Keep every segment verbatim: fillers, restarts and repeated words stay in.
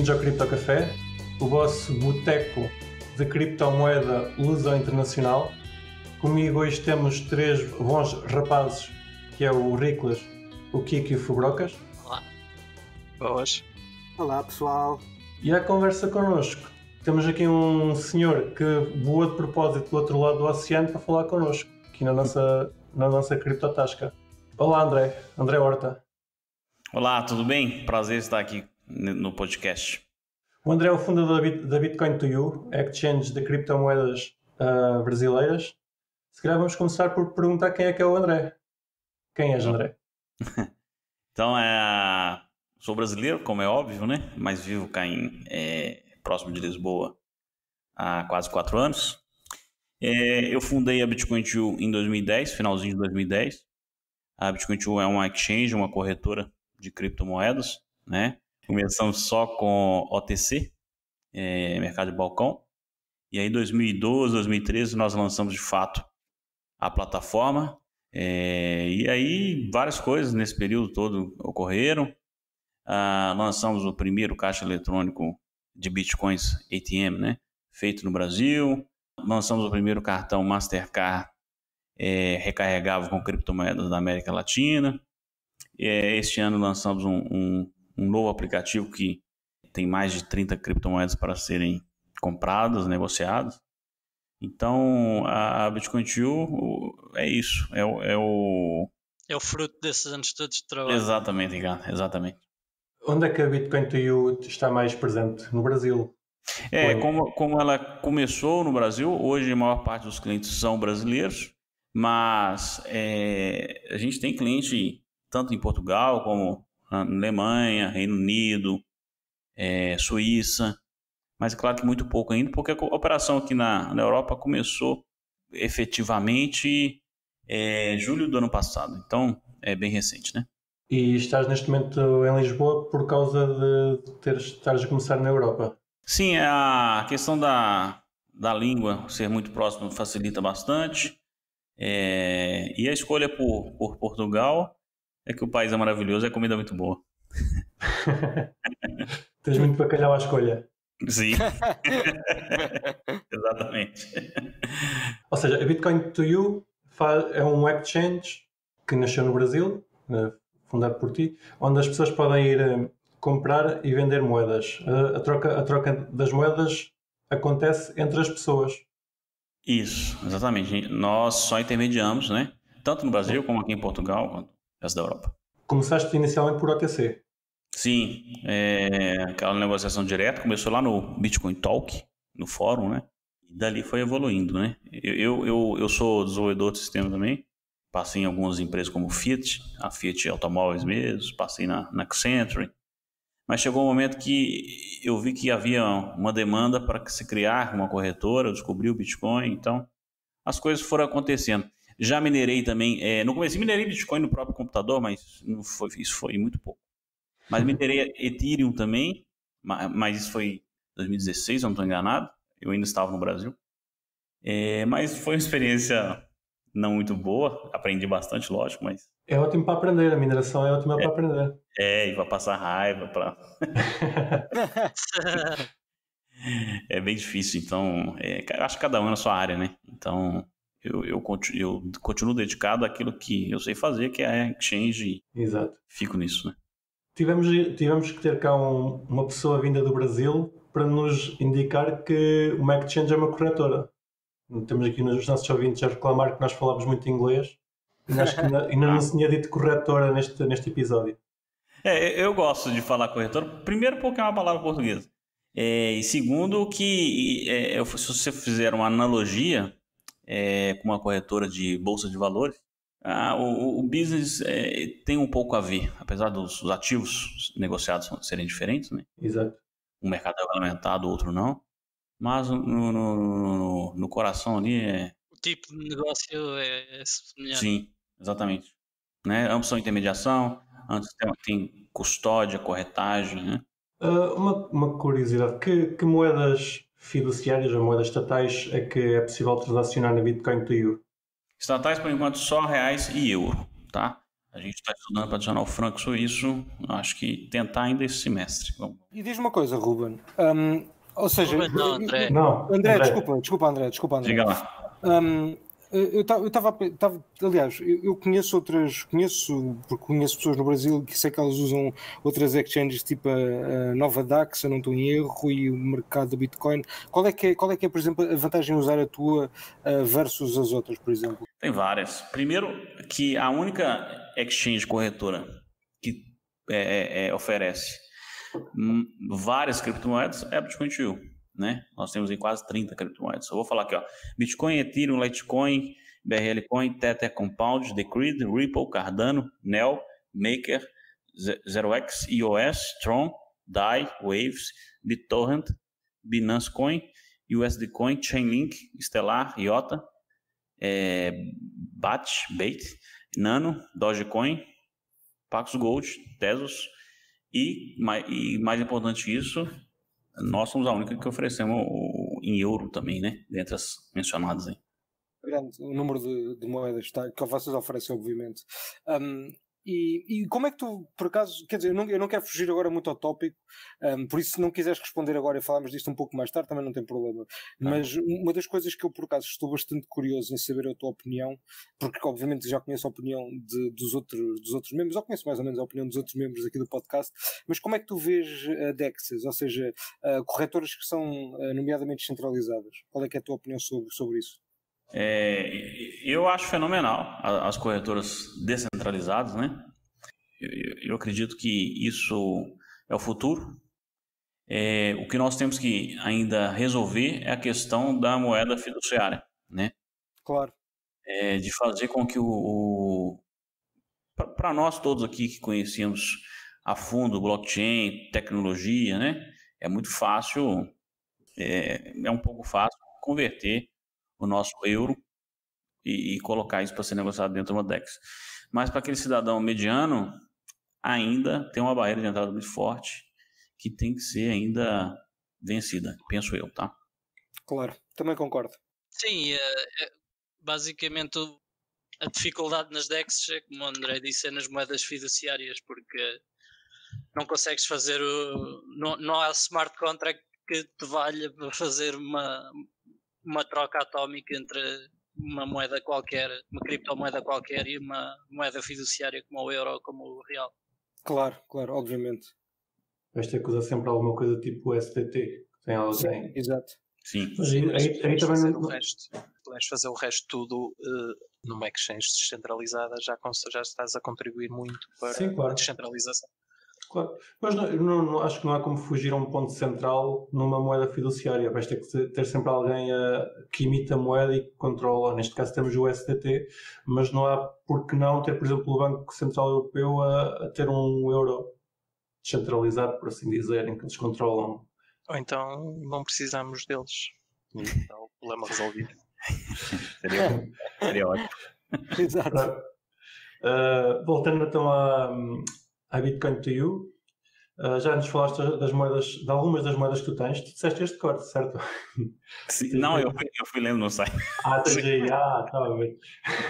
Bem-vindos ao Cripto Café, o vosso boteco de criptomoeda luso internacional. Comigo hoje temos três bons rapazes, que é o Riclas, o Kiko e o Fubrocas. Olá. Boas. Olá, pessoal. E à conversa connosco temos aqui um senhor que voou de propósito do outro lado do oceano para falar connosco, aqui na nossa, na nossa criptotasca. Olá, André. André Horta. Olá, tudo bem? Prazer estar aqui no podcast. O André é o fundador da Bitcoin to You, exchange de criptomoedas uh, brasileiras. Se calhar vamos começar por perguntar quem é que é o André. Quem és, André? Então, é... sou brasileiro, como é óbvio, né? Mas vivo cá em, é... próximo de Lisboa há quase quatro anos. É... Eu fundei a Bitcoin to You em dois mil e dez, finalzinho de dois mil e dez. A Bitcoin to You é uma exchange, uma corretora de criptomoedas, né? Começamos só com O T C, é, mercado de balcão. E aí, em dois mil e doze, dois mil e treze, nós lançamos de fato a plataforma. É, e aí, várias coisas nesse período todo ocorreram. Ah, lançamos o primeiro caixa eletrônico de bitcoins A T M, né? Feito no Brasil. Lançamos o primeiro cartão Mastercard é, recarregável com criptomoedas da América Latina. É, este ano lançamos um, um, um novo aplicativo que tem mais de trinta criptomoedas para serem compradas, negociadas. Então, a Bitcoin to You é isso. É o, é o... é o fruto desses anos todos de trabalho. Exatamente, Ricardo. Exatamente. Onde é que a Bitcoin to You está mais presente? No Brasil? É, como, como ela começou no Brasil, hoje a maior parte dos clientes são brasileiros, mas é, a gente tem cliente tanto em Portugal como na Alemanha, Reino Unido, é, Suíça, mas é claro que muito pouco ainda, porque a operação aqui na, na Europa começou efetivamente em é, julho do ano passado, então é bem recente, né? E estás neste momento em Lisboa por causa de teres, estares a começar na Europa? Sim, a questão da, da língua ser muito próxima facilita bastante, é, e a escolha por, por Portugal é que o país é maravilhoso e a comida é muito boa. Tens muito bacalhau à escolha. Sim. Exatamente. Ou seja, a Bitcoin to You é um exchange que nasceu no Brasil, fundado por ti, onde as pessoas podem ir comprar e vender moedas. A troca, a troca das moedas acontece entre as pessoas. Isso, exatamente. Nós só intermediamos, né? Tanto no Brasil como aqui em Portugal, quanto no resto da Europa. Começaste inicialmente por O T C? Sim, é, aquela negociação direta começou lá no Bitcoin Talk, no fórum, né? E dali foi evoluindo, né? Eu, eu, eu sou desenvolvedor de sistema também, passei em algumas empresas como Fiat, a Fiat Automóveis mesmo, passei na, na Accenture, mas chegou um momento que eu vi que havia uma demanda para que se criar uma corretora, eu descobri o Bitcoin, então as coisas foram acontecendo. Já minerei também, é, no começo minerei Bitcoin no próprio computador, mas não foi, isso foi muito pouco. Mas minerei Ethereum também, mas isso foi em dois mil e dezesseis, se eu não estou enganado, eu ainda estava no Brasil. É, mas foi uma experiência não muito boa, aprendi bastante, lógico, mas... É ótimo para aprender, a mineração é ótima é, para aprender. É, e para passar raiva, para... É bem difícil, então, é, acho que cada um na sua área, né? Então... Eu, eu, continuo, eu continuo dedicado àquilo que eu sei fazer, que é a exchange. Exato. Fico nisso, né? Tivemos, tivemos que ter cá um, uma pessoa vinda do Brasil para nos indicar que uma exchange é uma corretora. Temos aqui nos nossos ouvintes a reclamar que nós falamos muito inglês e acho que ainda, ainda não se tinha dito corretora neste, neste episódio. É, eu gosto de falar corretora, primeiro porque é uma palavra portuguesa. É, e segundo que é, se você fizer uma analogia... É, com uma corretora de bolsa de valores, ah, o, o business é, tem um pouco a ver, apesar dos ativos negociados serem diferentes, né? Exato. Um mercado é regulamentado, o outro não, mas no, no, no, no coração ali é... O tipo de negócio é, é semelhante. Sim, exatamente. Né? Ambos são intermediação, antes tem, tem custódia, corretagem, né? Uh, uma, uma curiosidade, que, que moedas fiduciárias ou moedas estatais é que é possível transacionar na Bitcoin to You? Estatais, por enquanto, só reais e euro, tá? A gente está estudando para adicionar o franco suíço, acho que tentar ainda esse semestre. Vamos. E diz uma coisa, Ruben. Um, ou seja, Ruben, não, André. Não, André, André. desculpa, desculpa, André, desculpa, André. Diga lá. Um, eu estava, aliás, eu, eu conheço outras, conheço, porque conheço pessoas no Brasil que sei que elas usam outras exchanges tipo a, a Nova Dax, eu não estou em erro, e o mercado do Bitcoin. Qual é que é, qual é, que é por exemplo, a vantagem de usar a tua uh, versus as outras, por exemplo? Tem várias. Primeiro, que a única exchange corretora que é, é, oferece hum, várias criptomoedas é a Bitcoin dois U, né? Nós temos em quase trinta criptomoedas. Eu vou falar aqui, ó. Bitcoin, Ethereum, Litecoin, B R L Coin, Tether, Compound, Decred, Ripple, Cardano, Neo, Maker, zero x, E O S, Tron, D A I, Waves, BitTorrent, Binance Coin, U S D Coin, Chainlink, Stellar, Iota, é, B A T, Bait, Nano, Dogecoin, Pax Gold, Tezos e, e mais importante que isso, nós somos a única que oferecemos o, em euro também, né? Dentre as mencionadas aí. Grande o número de, de moedas tá, que vocês oferecem, obviamente. Um, e, e como é que tu, por acaso, quer dizer, eu não, eu não quero fugir agora muito ao tópico, um, por isso se não quiseres responder agora e falarmos disto um pouco mais tarde, também não tem problema. Mas uma das coisas que eu, por acaso, estou bastante curioso em saber a tua opinião, porque obviamente já conheço a opinião de, dos, outros, dos outros membros, ou conheço mais ou menos a opinião dos outros membros aqui do podcast, mas como é que tu vês uh, D E Xs, ou seja, uh, corretoras que são uh, nomeadamente descentralizadas? Qual é que é a tua opinião sobre, sobre isso? É, eu acho fenomenal as corretoras descentralizadas, né? Eu, eu acredito que isso é o futuro. É, o que nós temos que ainda resolver é a questão da moeda fiduciária, né? Claro. É, de fazer com que o... o para nós todos aqui que conhecemos a fundo blockchain, tecnologia, né? É muito fácil, é, é um pouco fácil converter o nosso euro e, e colocar isso para ser negociado dentro de uma D E X. Mas para aquele cidadão mediano, ainda tem uma barreira de entrada muito forte que tem que ser ainda vencida, penso eu, tá? Claro, também concordo. Sim, basicamente a dificuldade nas D E Xs é, como o André disse, é nas moedas fiduciárias, porque não consegues fazer o... Não, não há smart contract que te valha para fazer uma... uma troca atómica entre uma moeda qualquer, uma criptomoeda qualquer e uma moeda fiduciária como o euro ou como o real. Claro, claro, obviamente. Vais ter que usar sempre alguma coisa tipo S D T, que tem alguém. Sim, exato. Sim. Mas aí, Mas aí, aí podes também fazer não... o resto, podes fazer o resto tudo uh, numa exchange descentralizada, já, já estás a contribuir muito para Sim, claro. a descentralização. Claro. Mas não, não, não, acho que não há como fugir a um ponto central numa moeda fiduciária. Vais ter que ter sempre alguém a, que imita a moeda e que controla. Neste caso temos o S D T, mas não há por que não ter, por exemplo, o Banco Central Europeu a, a ter um euro descentralizado, por assim dizer, em que eles controlam. Ou então não precisamos deles. E está o problema resolvido. seria, seria ótimo. Exato. Uh, voltando então a, a Bitcoin to You, uh, já nos falaste das moedas, de algumas das moedas que tu tens. Tu disseste este corte, certo? Sim, não, eu fui, eu fui lendo no site. Ah, tens aí, ah, está a ver.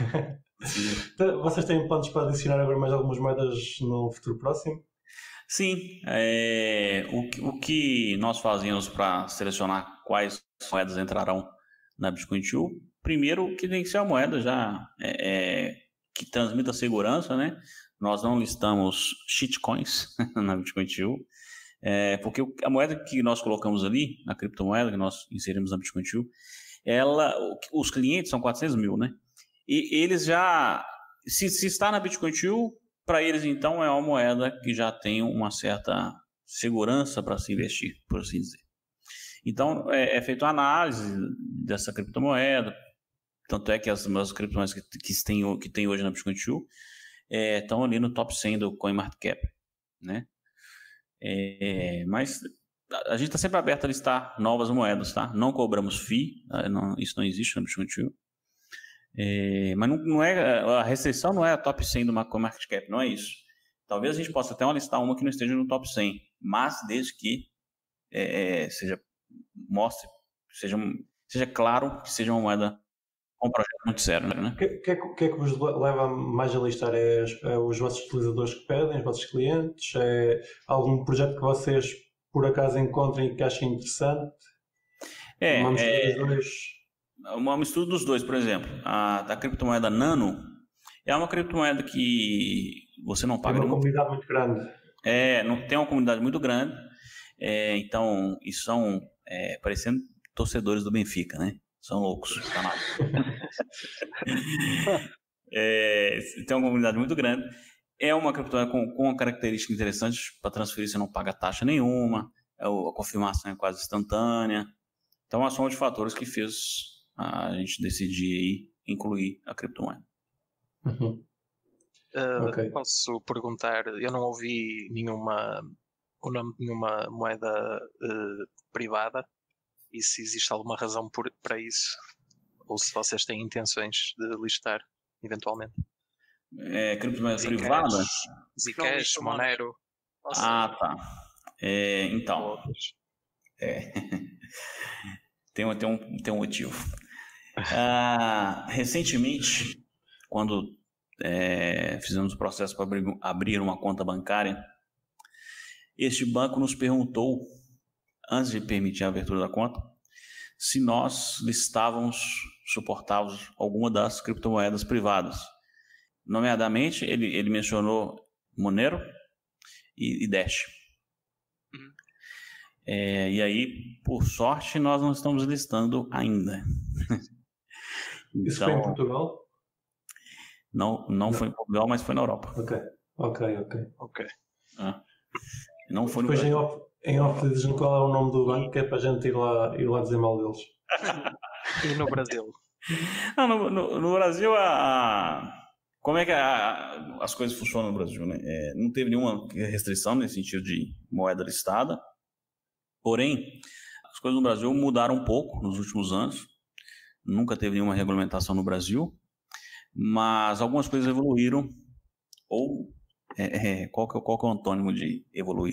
Vocês têm planos para adicionar agora mais algumas moedas no futuro próximo? Sim, é, o, o que nós fazemos para selecionar quais moedas entrarão na Bitcoin dois U, primeiro que tem que ser a moeda já é, é, que transmita segurança, né? Nós não listamos shitcoins na Bitcoin dois U, é, porque a moeda que nós colocamos ali, a criptomoeda que nós inserimos na Bitcoin dois U, ela, os clientes são quatrocentos mil, né? E eles já, se, se está na Bitcoin dois U, para eles, então, é uma moeda que já tem uma certa segurança para se investir, por assim dizer. Então, é, é feita uma análise dessa criptomoeda, tanto é que as, as criptomoedas que, que, tem, que tem hoje na Bitcoin dois U é, estão ali no top cem do CoinMarketCap, né? É, mas a gente está sempre aberto a listar novas moedas, tá? Não cobramos fee, não, isso não existe na Bitcoin dois U. É, mas não, não é, a restrição não é a top cem do CoinMarketCap, não é isso. Talvez a gente possa até listar uma que não esteja no top cem, mas desde que é, seja, mostre, seja, seja claro que seja uma moeda um projeto muito sério, né? O que, que, é que, que é que vos leva mais a listar? É, é os vossos utilizadores que pedem, os vossos clientes? É algum projeto que vocês por acaso encontrem e que achem interessante? É, uma mistura é dos dois? Uma mistura dos dois, por exemplo. A da criptomoeda Nano é uma criptomoeda que você não paga Tem uma nenhum... comunidade muito grande. É, não, tem uma comunidade muito grande. É, então, e são é, parecendo torcedores do Benfica, né? São loucos. Tá é, tem uma comunidade muito grande. É uma criptomoeda com, com uma característica interessante. Para transferir você não paga taxa nenhuma. A confirmação é quase instantânea. Então, é uma soma de fatores que fez a gente decidir aí incluir a criptomoeda. Uhum. Uh, Okay. Posso perguntar, eu não ouvi nenhuma, o nome de nenhuma moeda uh, privada, e se existe alguma razão por, para isso, ou se vocês têm intenções de listar, eventualmente. É, criptomoeda Zcash, privada? Zcash, Monero. Ah, tá. É, então, é. tem, um, tem, um, tem um motivo. Ah, recentemente, quando é, fizemos o processo para abrir, abrir uma conta bancária, este banco nos perguntou, antes de permitir a abertura da conta, se nós listávamos, suportávamos alguma das criptomoedas privadas. Nomeadamente, ele, ele mencionou Monero e, e Dash. Uhum. É, e aí, por sorte, nós não estamos listando ainda. Então, isso foi em Portugal? Não, não, não foi em Portugal, mas foi na Europa. Ok, ok, ok. Ok. Ah, não foi no Depois Brasil. em off, em off dizem qual é o nome do banco, que é para a gente ir lá, ir lá dizer mal deles. E no Brasil? Não, no, no, no Brasil, a, como é que a, as coisas funcionam no Brasil, né? É, não teve nenhuma restrição nesse sentido de moeda listada. Porém, as coisas no Brasil mudaram um pouco nos últimos anos. Nunca teve nenhuma regulamentação no Brasil, mas algumas coisas evoluíram. Ou é, é, qual, que, qual que é o antônimo de evoluir?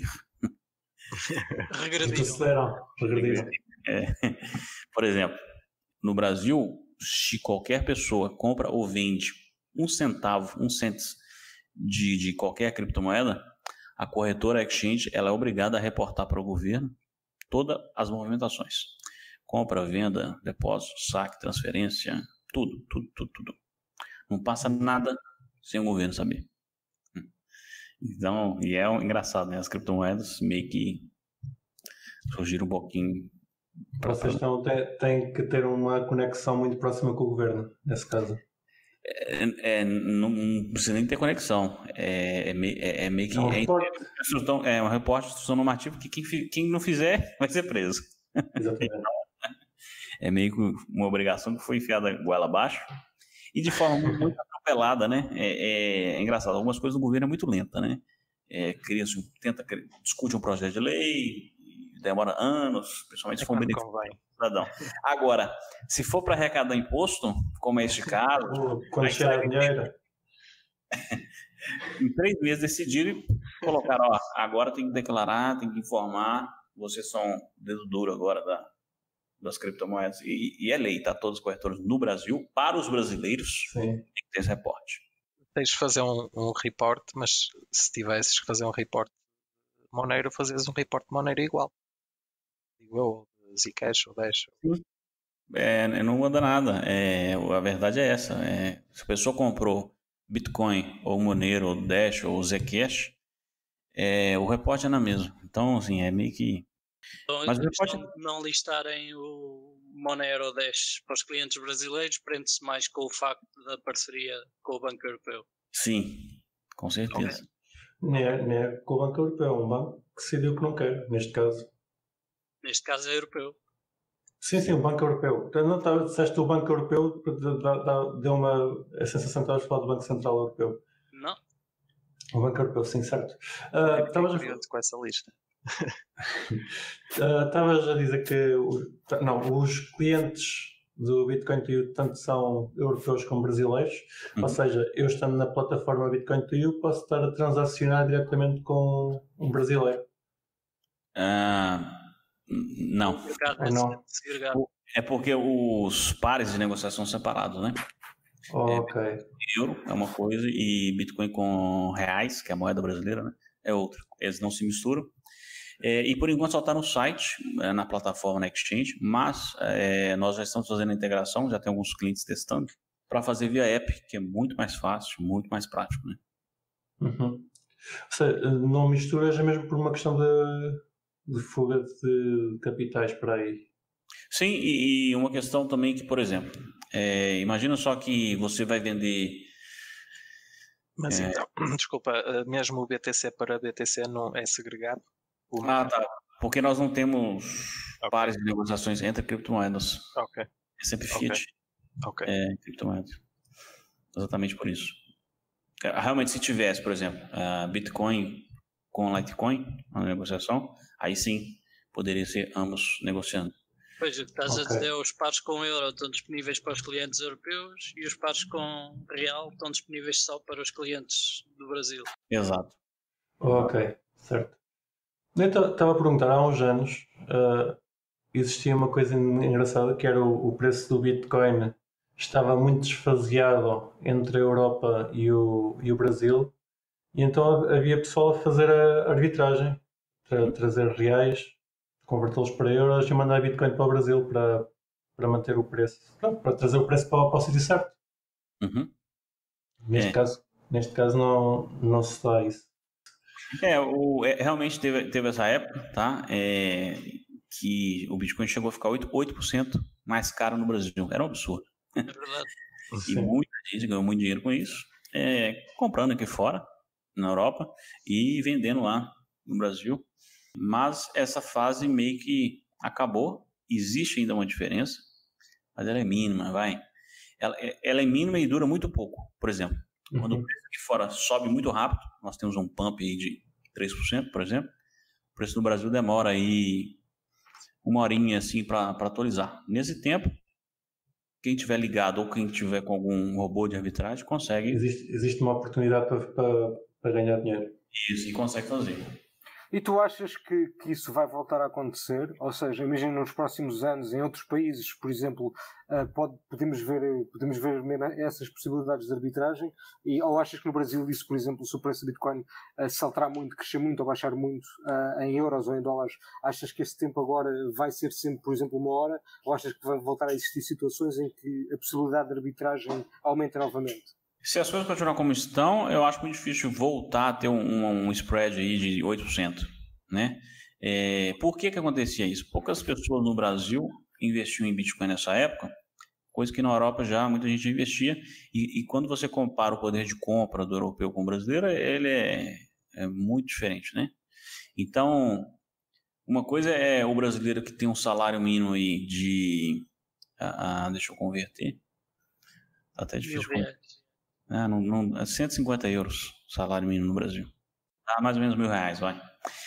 Regrediram. Regrediram. É, por exemplo, no Brasil, se qualquer pessoa compra ou vende um centavo, um cents de, de qualquer criptomoeda, a corretora exchange ela é obrigada a reportar para o governo todas as movimentações. Compra, venda, depósito, saque, transferência, tudo, tudo, tudo, tudo. Não passa nada sem o governo saber. Então, e é engraçado, né? As criptomoedas meio que surgiram um pouquinho. Vocês estão, têm, têm que ter uma conexão muito próxima com o governo, nesse caso. É, é, não, não precisa nem ter conexão. É, é, meio, é, é meio que. É um é, reporte. é um reporte de instrução normativa que quem, quem não fizer vai ser preso. Exatamente. É meio que uma obrigação que foi enfiada goela abaixo e de forma muito atropelada, né? É, é, é engraçado, algumas coisas do governo é muito lenta, né? É, cria, tenta, discute um projeto de lei, demora anos, principalmente se for um benefício do cidadão. Agora, se for para arrecadar imposto, como é este caso, quando chegar dinheiro, em três meses decidiram e colocaram, ó, agora tem que declarar, tem que informar, vocês são dedo duro agora da das criptomoedas, e, e é lei, tá? Todos os corretores no Brasil, para os brasileiros, sim, tem que ter esse reporte. Tens de fazer um, um report, mas se tivesses que fazer um report Monero, fazias um report Monero igual. Digo eu, Zcash ou Dash. É, não muda nada. É, a verdade é essa. É, se a pessoa comprou Bitcoin, ou Monero, ou Dash, ou Zcash, é, o reporte é na mesma. Então, assim, é meio que Então, mas a o questão reporte... de não listarem o Monero Dash para os clientes brasileiros prende-se mais com o facto da parceria com o Banco Europeu. Sim, com certeza. Okay. Nem é, nem é com o Banco Europeu, é um banco que decidiu que não quer, neste caso. Neste caso é europeu. Sim, sim, o Banco Europeu. Não tá, disseste o Banco Europeu, deu uma a sensação que estavas a falar do Banco Central Europeu. Não. O Banco Europeu, sim, certo. Uh, Estavas a falar com essa lista. Estavas uh, a dizer que o, não, os clientes do Bitcoin to You tanto são europeus como brasileiros, uhum. Ou seja, eu estando na plataforma Bitcoin to You posso estar a transacionar diretamente com um brasileiro. Uh, não. É, não. É porque os pares de negociação são separados, né? Ok. É, euro é uma coisa e Bitcoin com reais, que é a moeda brasileira, né? É outra. Eles não se misturam. É, e por enquanto só está no site, é, na plataforma, na Exchange, mas é, nós já estamos fazendo a integração, já tem alguns clientes testando, para fazer via app, que é muito mais fácil, muito mais prático, né? Uhum. Ou seja, não misturas é mesmo por uma questão de, de fuga de capitais para aí. Sim, e, e uma questão também que, por exemplo, é, imagina só que você vai vender... Mas é... então, desculpa, mesmo o B T C para B T C não é segregado? Ah, tá. Porque nós não temos okay. pares de negociações entre criptomoedas. Ok. É sempre fiat. Ok. É, criptomoedas. Exatamente por isso. Realmente, se tivesse, por exemplo, uh, Bitcoin com Litecoin na negociação, aí sim poderia ser ambos negociando. Pois, o que estás okay. a dizer, os pares com euro estão disponíveis para os clientes europeus e os pares com real estão disponíveis só para os clientes do Brasil. Exato. Ok, certo. Eu estava a perguntar, há uns anos uh, existia uma coisa engraçada que era o, o preço do Bitcoin estava muito desfaseado entre a Europa e o, e o Brasil, e então havia pessoal a fazer a arbitragem, para trazer reais, convertê-los para euros e mandar Bitcoin para o Brasil para, para manter o preço, pronto, para trazer o preço para, para o sítio certo. Uhum. Neste, é. caso, neste caso não, não se dá isso. É, o, é, realmente teve, teve essa época, tá? É, que o Bitcoin chegou a ficar oito por cento mais caro no Brasil. Era um absurdo. É verdade. E Sim. muita gente ganhou muito dinheiro com isso, é, comprando aqui fora, na Europa, e vendendo lá no Brasil. Mas essa fase meio que acabou. Existe ainda uma diferença, mas ela é mínima, vai. Ela, ela é mínima e dura muito pouco. Por exemplo, uhum. quando o preço aqui fora sobe muito rápido, nós temos um pump aí de três por cento, por exemplo, o preço no Brasil demora aí uma horinha assim para atualizar. Nesse tempo, quem tiver ligado ou quem tiver com algum robô de arbitragem consegue... Existe, existe uma oportunidade para, para, para ganhar dinheiro. Isso, e consegue fazer. E tu achas que, que isso vai voltar a acontecer? Ou seja, imagina nos próximos anos, em outros países, por exemplo, uh, pode, podemos ver, podemos ver mesmo essas possibilidades de arbitragem? E, ou achas que no Brasil isso, por exemplo, se o preço do Bitcoin uh, se alterar muito, crescer muito ou baixar muito uh, em euros ou em dólares, achas que esse tempo agora vai ser sempre, por exemplo, uma hora? Ou achas que vão voltar a existir situações em que a possibilidade de arbitragem aumenta novamente? Se as coisas continuarem como estão, eu acho muito difícil voltar a ter um, um, um spread aí de oito por cento, né? É, por que que acontecia isso? Poucas pessoas no Brasil investiam em Bitcoin nessa época, coisa que na Europa já muita gente investia, e, e quando você compara o poder de compra do europeu com o brasileiro, ele é, é muito diferente, né? Então, uma coisa é o brasileiro que tem um salário mínimo aí de... Ah, ah, deixa eu converter. Tá até difícil de converter. Ah, não, não, cento e cinquenta euros salário mínimo no Brasil. Dá mais ou menos mil reais, vai.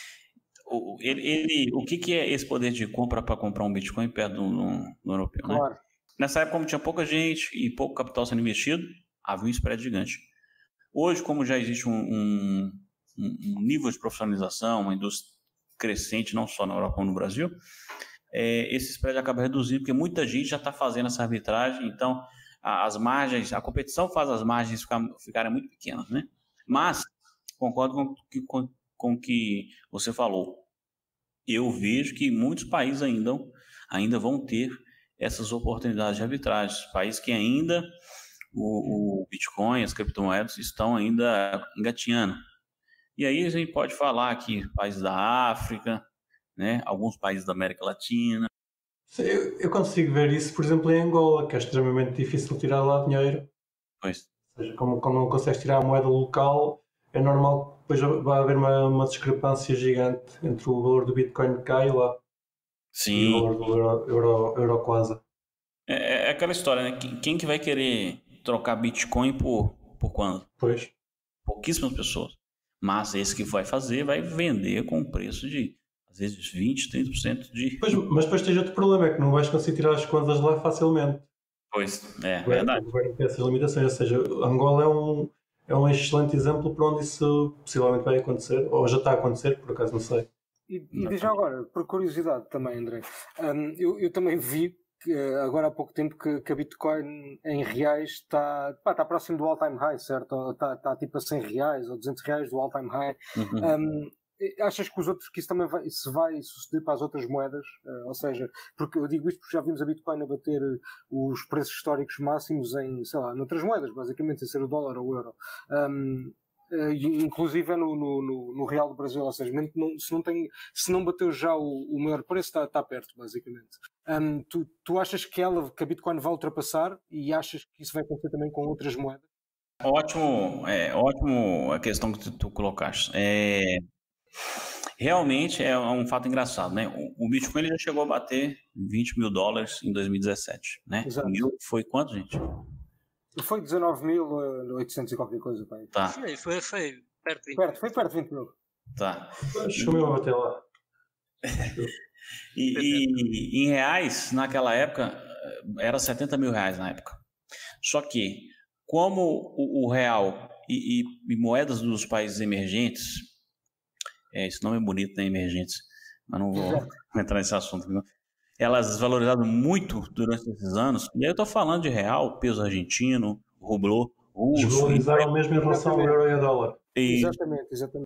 O, ele, ele, o que, que é esse poder de compra para comprar um Bitcoin perto do, do, do europeu, né? Claro. Nessa época, como tinha pouca gente e pouco capital sendo investido, havia um spread gigante. Hoje, como já existe um, um, um nível de profissionalização, uma indústria crescente, não só na Europa como no Brasil, é, esse spread acaba reduzindo, porque muita gente já está fazendo essa arbitragem, então... as margens, a competição faz as margens ficar, ficarem muito pequenas, né? Mas, concordo com o que, com, com que você falou. Eu vejo que muitos países ainda, ainda vão ter essas oportunidades de arbitragem. Países que ainda o, o Bitcoin, as criptomoedas estão ainda engatinhando. E aí a gente pode falar aqui países da África, né? Alguns países da América Latina. Eu, eu consigo ver isso, por exemplo, em Angola, que é extremamente difícil tirar lá dinheiro. Pois. Ou seja, como, como não consegues tirar a moeda local, é normal que depois vai haver uma, uma discrepância gigante entre o valor do Bitcoin que cai lá. Sim. E o valor do euro, euro, euro quase. É, é aquela história, né? Quem que vai querer trocar Bitcoin por, por quando? Pois. Pouquíssimas pessoas. Mas esse que vai fazer vai vender com um preço de... às vezes vinte, trinta por cento de... Pois, mas depois tens outro problema, é que não vais conseguir tirar as contas lá facilmente. Pois, é, o verdade. O governo tem essas limitações, ou seja, Angola é um, é um excelente exemplo para onde isso possivelmente vai acontecer, ou já está a acontecer, por acaso não sei. E, e já agora, por curiosidade também, André, um, eu, eu também vi, que, agora há pouco tempo que, que a Bitcoin em reais está, pá, está próximo do all-time high, certo? Ou está, está tipo a cem reais ou duzentos reais do all-time high. Uhum. Um, achas que os outros, que isso também vai, se vai suceder para as outras moedas? Uh, ou seja, porque eu digo isto porque já vimos a Bitcoin a bater os preços históricos máximos em, sei lá, noutras moedas, basicamente, sem ser o dólar ou o euro. Um, Uh, inclusive no, no, no, no Real do Brasil, ou seja, não, se, não tem, se não bateu já o, o maior preço, está, está perto, basicamente. Um, tu, tu achas que, ela, que a Bitcoin vai ultrapassar e achas que isso vai acontecer também com outras moedas? Ótimo, é, ótimo a questão que tu, tu colocaste. É, realmente é um fato engraçado, né? O, o Bitcoin ele já chegou a bater vinte mil dólares em dois mil e dezessete, né? Exato. Mil foi quanto, gente? Foi dezenove mil e oitocentos e qualquer coisa. Pai. Tá. Foi, foi, foi perto de vinte. Perto, foi perto de vinte mil. Tá. Chegou a bater lá. E, e em reais, naquela época, era setenta mil reais na época. Só que, como o, o real e, e, e moedas dos países emergentes, é, esse nome é bonito, né, emergentes, mas não vou entrar nesse assunto, não. Elas desvalorizaram muito durante esses anos, e aí eu tô falando de real, peso argentino, rublô, russo... Desvalorizaram mesmo em relação ao euro e ao dólar. E, exatamente, exatamente.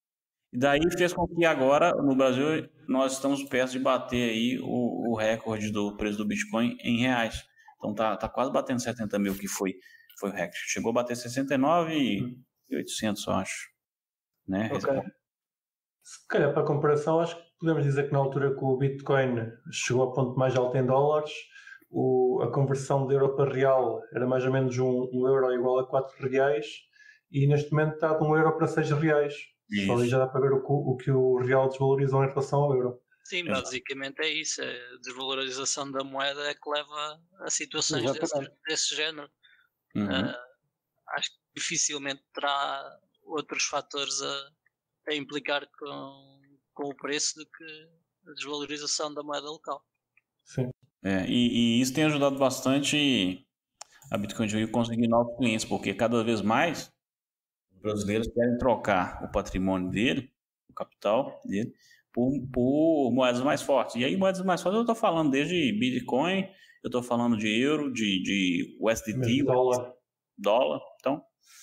e daí fez com que agora, no Brasil, nós estamos perto de bater aí o, o recorde do preço do Bitcoin em reais. Então tá, tá quase batendo setenta mil, que foi, foi o recorde. Chegou a bater sessenta e nove mil e oitocentos, eu acho. Né? Okay. Se calhar, para comparação, acho que podemos dizer que na altura que o Bitcoin chegou ao ponto mais alto em dólares, o, a conversão de euro para real era mais ou menos um, um euro igual a quatro reais, e neste momento está de um euro para seis reais. Só ali já dá para ver o, o que o real desvalorizou em relação ao euro. Sim, basicamente é isso. A desvalorização da moeda é que leva a situações desse, desse género. Uhum. Uh, acho que dificilmente terá outros fatores a, a implicar com, com o preço do que a desvalorização da moeda local. Sim. É, e, e isso tem ajudado bastante a Bitcoin de conseguir novos clientes, porque cada vez mais os brasileiros querem trocar o patrimônio dele, o capital dele, por, por moedas mais fortes. E aí, moedas mais fortes, eu estou falando desde Bitcoin, eu estou falando de euro, de, de U S D T, dólar. dólar. Então,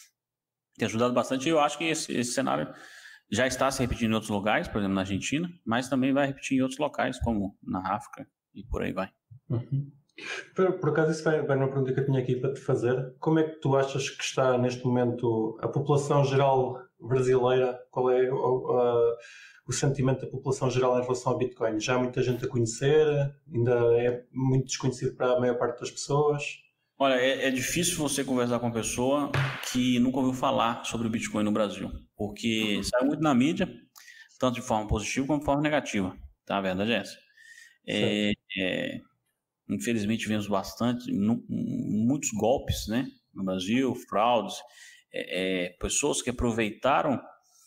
tem ajudado bastante. E eu acho que esse, esse cenário já está se repetindo em outros lugares, por exemplo, na Argentina, mas também vai repetir em outros locais, como na África e por aí vai. Uhum. Por, por acaso, isso vai, vai numa pergunta que eu tinha aqui para te fazer. Como é que tu achas que está neste momento a população geral brasileira? Qual é o, a, o sentimento da população geral em relação ao Bitcoin? Já há muita gente a conhecer? Ainda é muito desconhecido para a maior parte das pessoas? Olha, é, é difícil você conversar com uma pessoa que nunca ouviu falar sobre o Bitcoin no Brasil, porque sai muito na mídia, tanto de forma positiva como de forma negativa, tá? A verdade é essa. É, é, infelizmente vemos bastante, muitos golpes, né, no Brasil, fraudes, é, é, pessoas que aproveitaram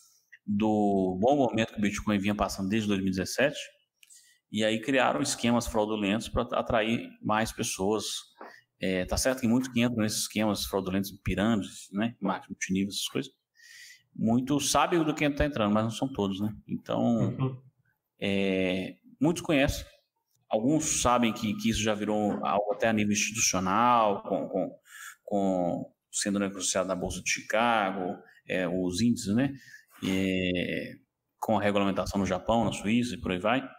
do bom momento que o Bitcoin vinha passando desde dois mil e dezessete e aí criaram esquemas fraudulentos para atrair mais pessoas. É, tá certo que muitos que entram nesses esquemas fraudulentos, pirâmides, né, marketing multinível, essas coisas, muitos sabem do que está entrando, mas não são todos, né? Então, uhum. é, muitos conhecem. Alguns sabem que, que isso já virou algo até a nível institucional, com, com, com sendo negociado na Bolsa de Chicago, é, os índices, né? É, com a regulamentação no Japão, na Suíça e por aí vai.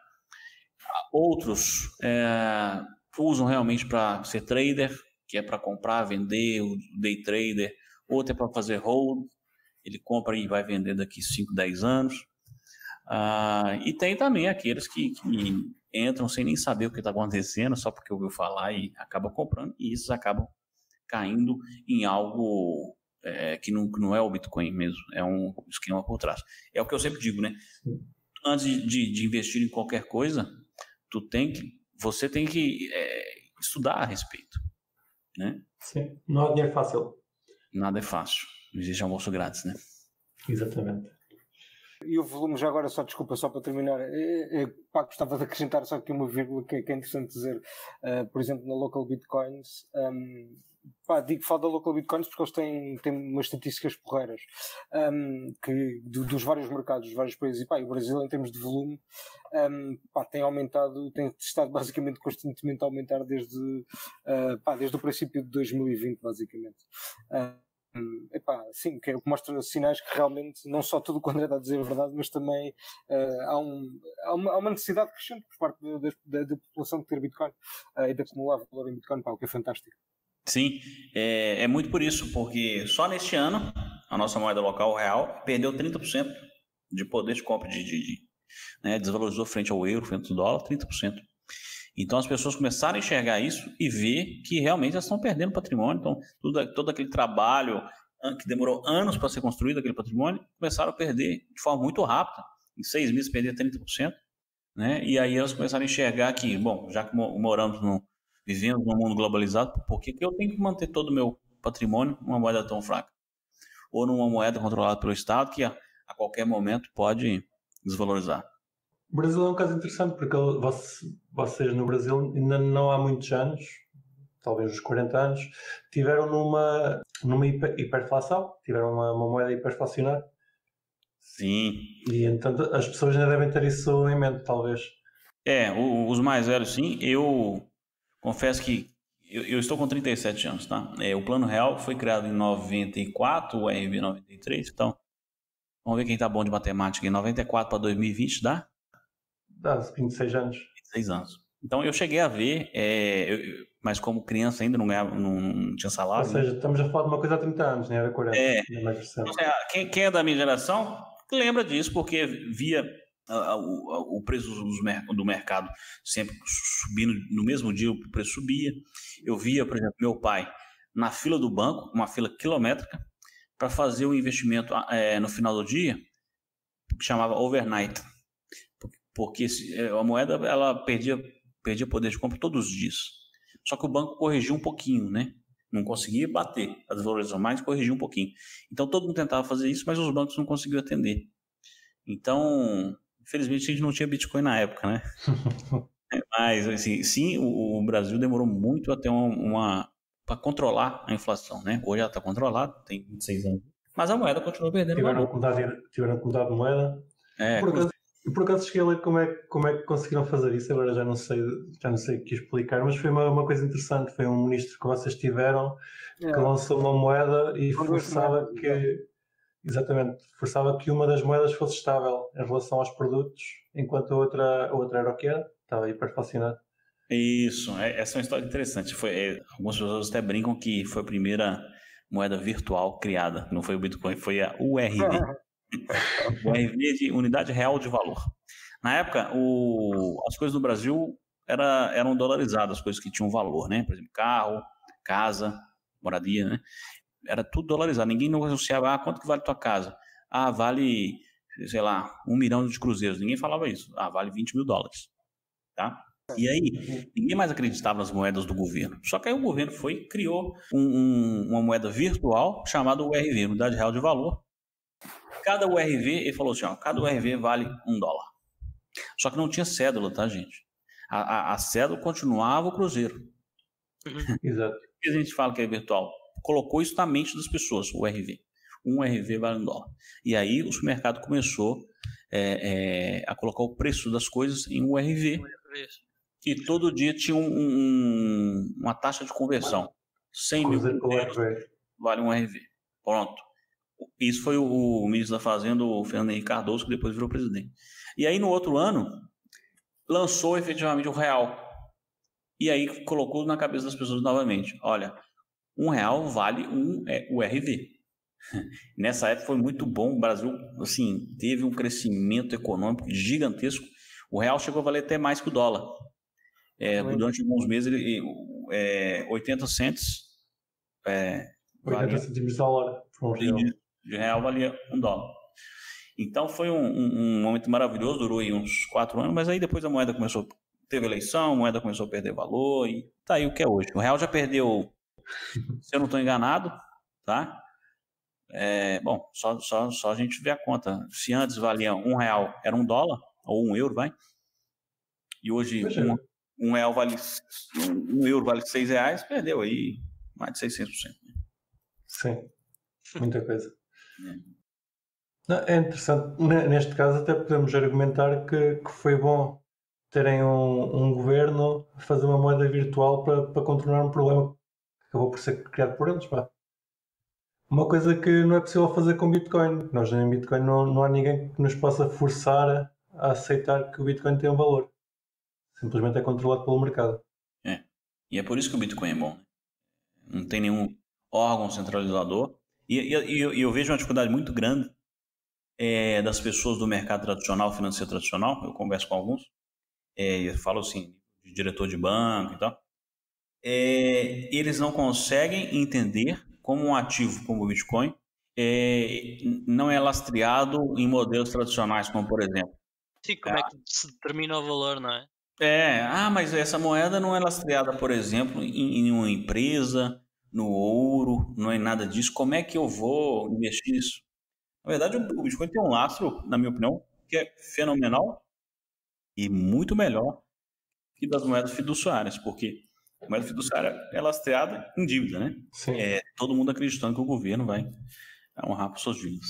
Outros é, usam realmente para ser trader, que é para comprar, vender, o day trader. Outro é para fazer hold, ele compra e vai vender daqui cinco, dez anos. Ah, e tem também aqueles que, que entram sem nem saber o que está acontecendo, só porque ouviu falar e acabam comprando, e esses acabam caindo em algo é, que, não, que não é o Bitcoin mesmo, é um esquema por trás. É o que eu sempre digo, né? Antes de, de investir em qualquer coisa, tu tem que, você tem que é, estudar a respeito, né? Sim, não há dinheiro fácil. Nada é fácil, não existe almoço grátis, né? Exatamente. E o volume, já agora, só desculpa, só para terminar, é, é, pá, gostava de acrescentar só aqui uma vírgula que, que é interessante dizer, uh, por exemplo, na Local Bitcoins, um, pá, digo que falo da Local Bitcoins porque eles têm, têm umas estatísticas porreiras, um, que, do, dos vários mercados, dos vários países, e pá, e o Brasil, em termos de volume, um, pá, tem aumentado, tem estado basicamente constantemente a aumentar desde, uh, pá, desde o princípio de dois mil e vinte, basicamente. Uh, Hum, epá, sim, que é o que mostra sinais que realmente não só tudo o que o André está a dizer é verdade, mas também uh, há, um, há, uma, há uma necessidade crescente por parte da, da, da população de ter Bitcoin uh, e de acumular valor em Bitcoin, pá, o que é fantástico. Sim, é, é muito por isso, porque só neste ano a nossa moeda local, o real, perdeu trinta por cento de poder de compra, de, de, de né, desvalorizou frente ao euro, frente ao dólar, trinta por cento. Então as pessoas começaram a enxergar isso e ver que realmente elas estão perdendo patrimônio. Então tudo, todo aquele trabalho que demorou anos para ser construído, aquele patrimônio, começaram a perder de forma muito rápida. Em seis meses perder trinta por cento. Né? E aí elas começaram a enxergar que, bom, já que moramos, no, vivemos num mundo globalizado, por que eu tenho que manter todo o meu patrimônio numa moeda tão fraca? Ou numa moeda controlada pelo Estado que a, a qualquer momento pode desvalorizar. O Brasil é um caso interessante porque vocês no Brasil ainda não há muitos anos, talvez uns quarenta anos, tiveram numa, numa hiperflação, tiveram uma, uma moeda hiperflacionária. Sim. E então as pessoas ainda devem ter isso em mente, talvez. É, o, os mais velhos sim. Eu confesso que eu, eu estou com trinta e sete anos, tá? É, o Plano Real foi criado em noventa e quatro, o R V em noventa e três, então vamos ver quem tá bom de matemática. Em noventa e quatro para dois mil e vinte dá? Dá vinte e seis anos. vinte e seis anos. Então eu cheguei a ver, é, eu, mas como criança ainda não, ganhava, não, não tinha salário. Ou seja, né? Estamos a falar de uma coisa há trinta anos, não era quarenta. É, é mais recente. Quem, quem é da minha geração lembra disso, porque via uh, o, o preço do, do mercado sempre subindo, no mesmo dia o preço subia. Eu via, por exemplo, meu pai na fila do banco, uma fila quilométrica, para fazer um investimento é, no final do dia, que chamava overnight. Porque a moeda ela perdia, perdia poder de compra todos os dias. Só que o banco corrigia um pouquinho, né? Não conseguia bater a desvalorização, mas corrigia um pouquinho. Então todo mundo tentava fazer isso, mas os bancos não conseguiam atender. Então, infelizmente a gente não tinha Bitcoin na época, né? Mas assim, sim, o, o Brasil demorou muito até uma, uma para controlar a inflação, né? Hoje ela está controlada, tem vinte e seis anos. Mas a moeda continua perdendo tiveram valor. Mudar, tiveram que mudar de moeda. É, por acaso, por acaso cheguei a ler como é, como é que conseguiram fazer isso, agora já não sei, já não sei o que explicar, mas foi uma, uma coisa interessante. Foi um ministro que vocês tiveram que é. lançou uma moeda e Com forçava moedas, que é. exatamente, forçava que uma das moedas fosse estável em relação aos produtos, enquanto a outra, a outra era o que era, estava hiperflacionada. Isso, é, essa é uma história interessante. Foi, é, algumas pessoas até brincam que foi a primeira moeda virtual criada, não foi o Bitcoin, foi a U R V. O U R V de Unidade Real de Valor. Na época, o, as coisas do Brasil era, eram dolarizadas, as coisas que tinham valor, né? Por exemplo, carro, casa, moradia, né? Era tudo dolarizado. Ninguém não associava, ah, quanto que vale tua casa? Ah, vale, sei lá, um milhão de cruzeiros. Ninguém falava isso. Ah, vale vinte mil dólares. Tá? E aí, ninguém mais acreditava nas moedas do governo. Só que aí o governo foi e criou um, um, uma moeda virtual chamada U R V, Unidade Real de Valor. Cada U R V, ele falou assim, ó, cada U R V vale um dólar. Só que não tinha cédula, tá, gente? A, a, a cédula continuava o cruzeiro. Uhum. Exato. Por que a gente fala que é virtual? Colocou isso na mente das pessoas, o U R V. Um U R V vale um dólar. E aí o supermercado começou é, é, a colocar o preço das coisas em U R V. E todo dia tinha um, um, uma taxa de conversão. cem mil vale um U R V. Pronto. Isso foi o, o ministro da Fazenda, o Fernando Henrique Cardoso, que depois virou presidente. E aí, no outro ano, lançou efetivamente o real. E aí colocou na cabeça das pessoas novamente. Olha, um real vale um é, U R V. Nessa época foi muito bom. O Brasil, assim, teve um crescimento econômico gigantesco. O real chegou a valer até mais que o dólar. É, durante alguns meses, ele, é, oitenta cents. É, oitenta centímetros de dólar. De, de real valia um dólar. Então foi um, um, um momento maravilhoso, durou aí uns quatro anos, mas aí depois a moeda começou, teve eleição, a moeda começou a perder valor e tá aí o que é hoje. O real já perdeu, se eu não estou enganado, tá? É, bom, só, só, só a gente vê a conta. Se antes valia um real, era um dólar, ou um euro, vai. E hoje um, um real vale, um, um euro vale seis reais, perdeu aí mais de seiscentos por cento. Sim, muita coisa. É. Não, é interessante. Neste caso até podemos argumentar que, que foi bom terem um, um governo a fazer uma moeda virtual para, para contornar um problema que acabou por ser criado por eles, pá. Uma coisa que não é possível fazer com Bitcoin. Nós em Bitcoin não, não há ninguém que nos possa forçar a aceitar que o Bitcoin tem um valor. Simplesmente é controlado pelo mercado. É. E é por isso que o Bitcoin é bom. Não tem nenhum órgão centralizador. E, e, e eu, eu vejo uma dificuldade muito grande é, das pessoas do mercado tradicional, financeiro tradicional. Eu converso com alguns. É, eu falo assim, de diretor de banco e tal. É, eles não conseguem entender como um ativo como o Bitcoin é, não é lastreado em modelos tradicionais, como por exemplo. Sim, como é, é que se determina o valor, não é? É, ah, mas essa moeda não é lastreada, por exemplo, em, em uma empresa, no ouro, não é nada disso. Como é que eu vou investir nisso? Na verdade, o Bitcoin tem um lastro, na minha opinião, que é fenomenal e muito melhor que das moedas fiduciárias, porque a moeda fiduciária é lastreada em dívida, né? Sim. É, todo mundo acreditando que o governo vai honrar por suas dívidas.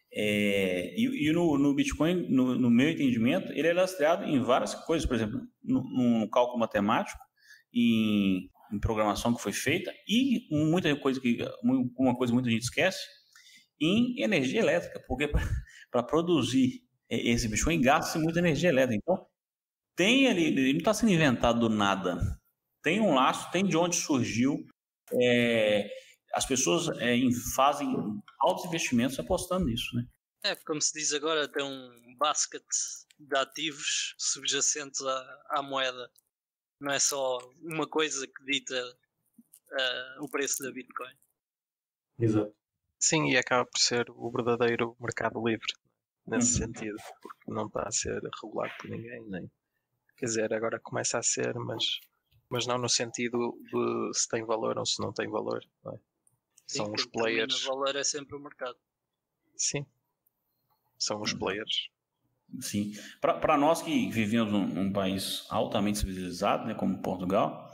É, e e no, no Bitcoin, no, no meu entendimento, ele é lastreado em várias coisas, por exemplo, no, no cálculo matemático, em, em programação que foi feita e muita coisa que uma coisa que muita gente esquece, em energia elétrica, porque para produzir esse Bitcoin gasta-se muita energia elétrica. Então, tem ali, ele não está sendo inventado do nada. Tem um laço, tem de onde surgiu. É, as pessoas é, fazem altos investimentos apostando nisso, né? É, como se diz agora, tem um basket de ativos subjacentes à, à moeda. Não é só uma coisa que dita uh, o preço da Bitcoin. Exato. Sim, e acaba por ser o verdadeiro mercado livre, nesse Uhum. sentido, porque não está a ser regulado por ninguém, nem. Quer dizer, agora começa a ser, mas, mas não no sentido de se tem valor ou se não tem valor. Não é? Sim, São os quem determina players. o valor é sempre o mercado. Sim, são os players. Sim. Para nós que vivemos num, num país altamente civilizado, né, como Portugal,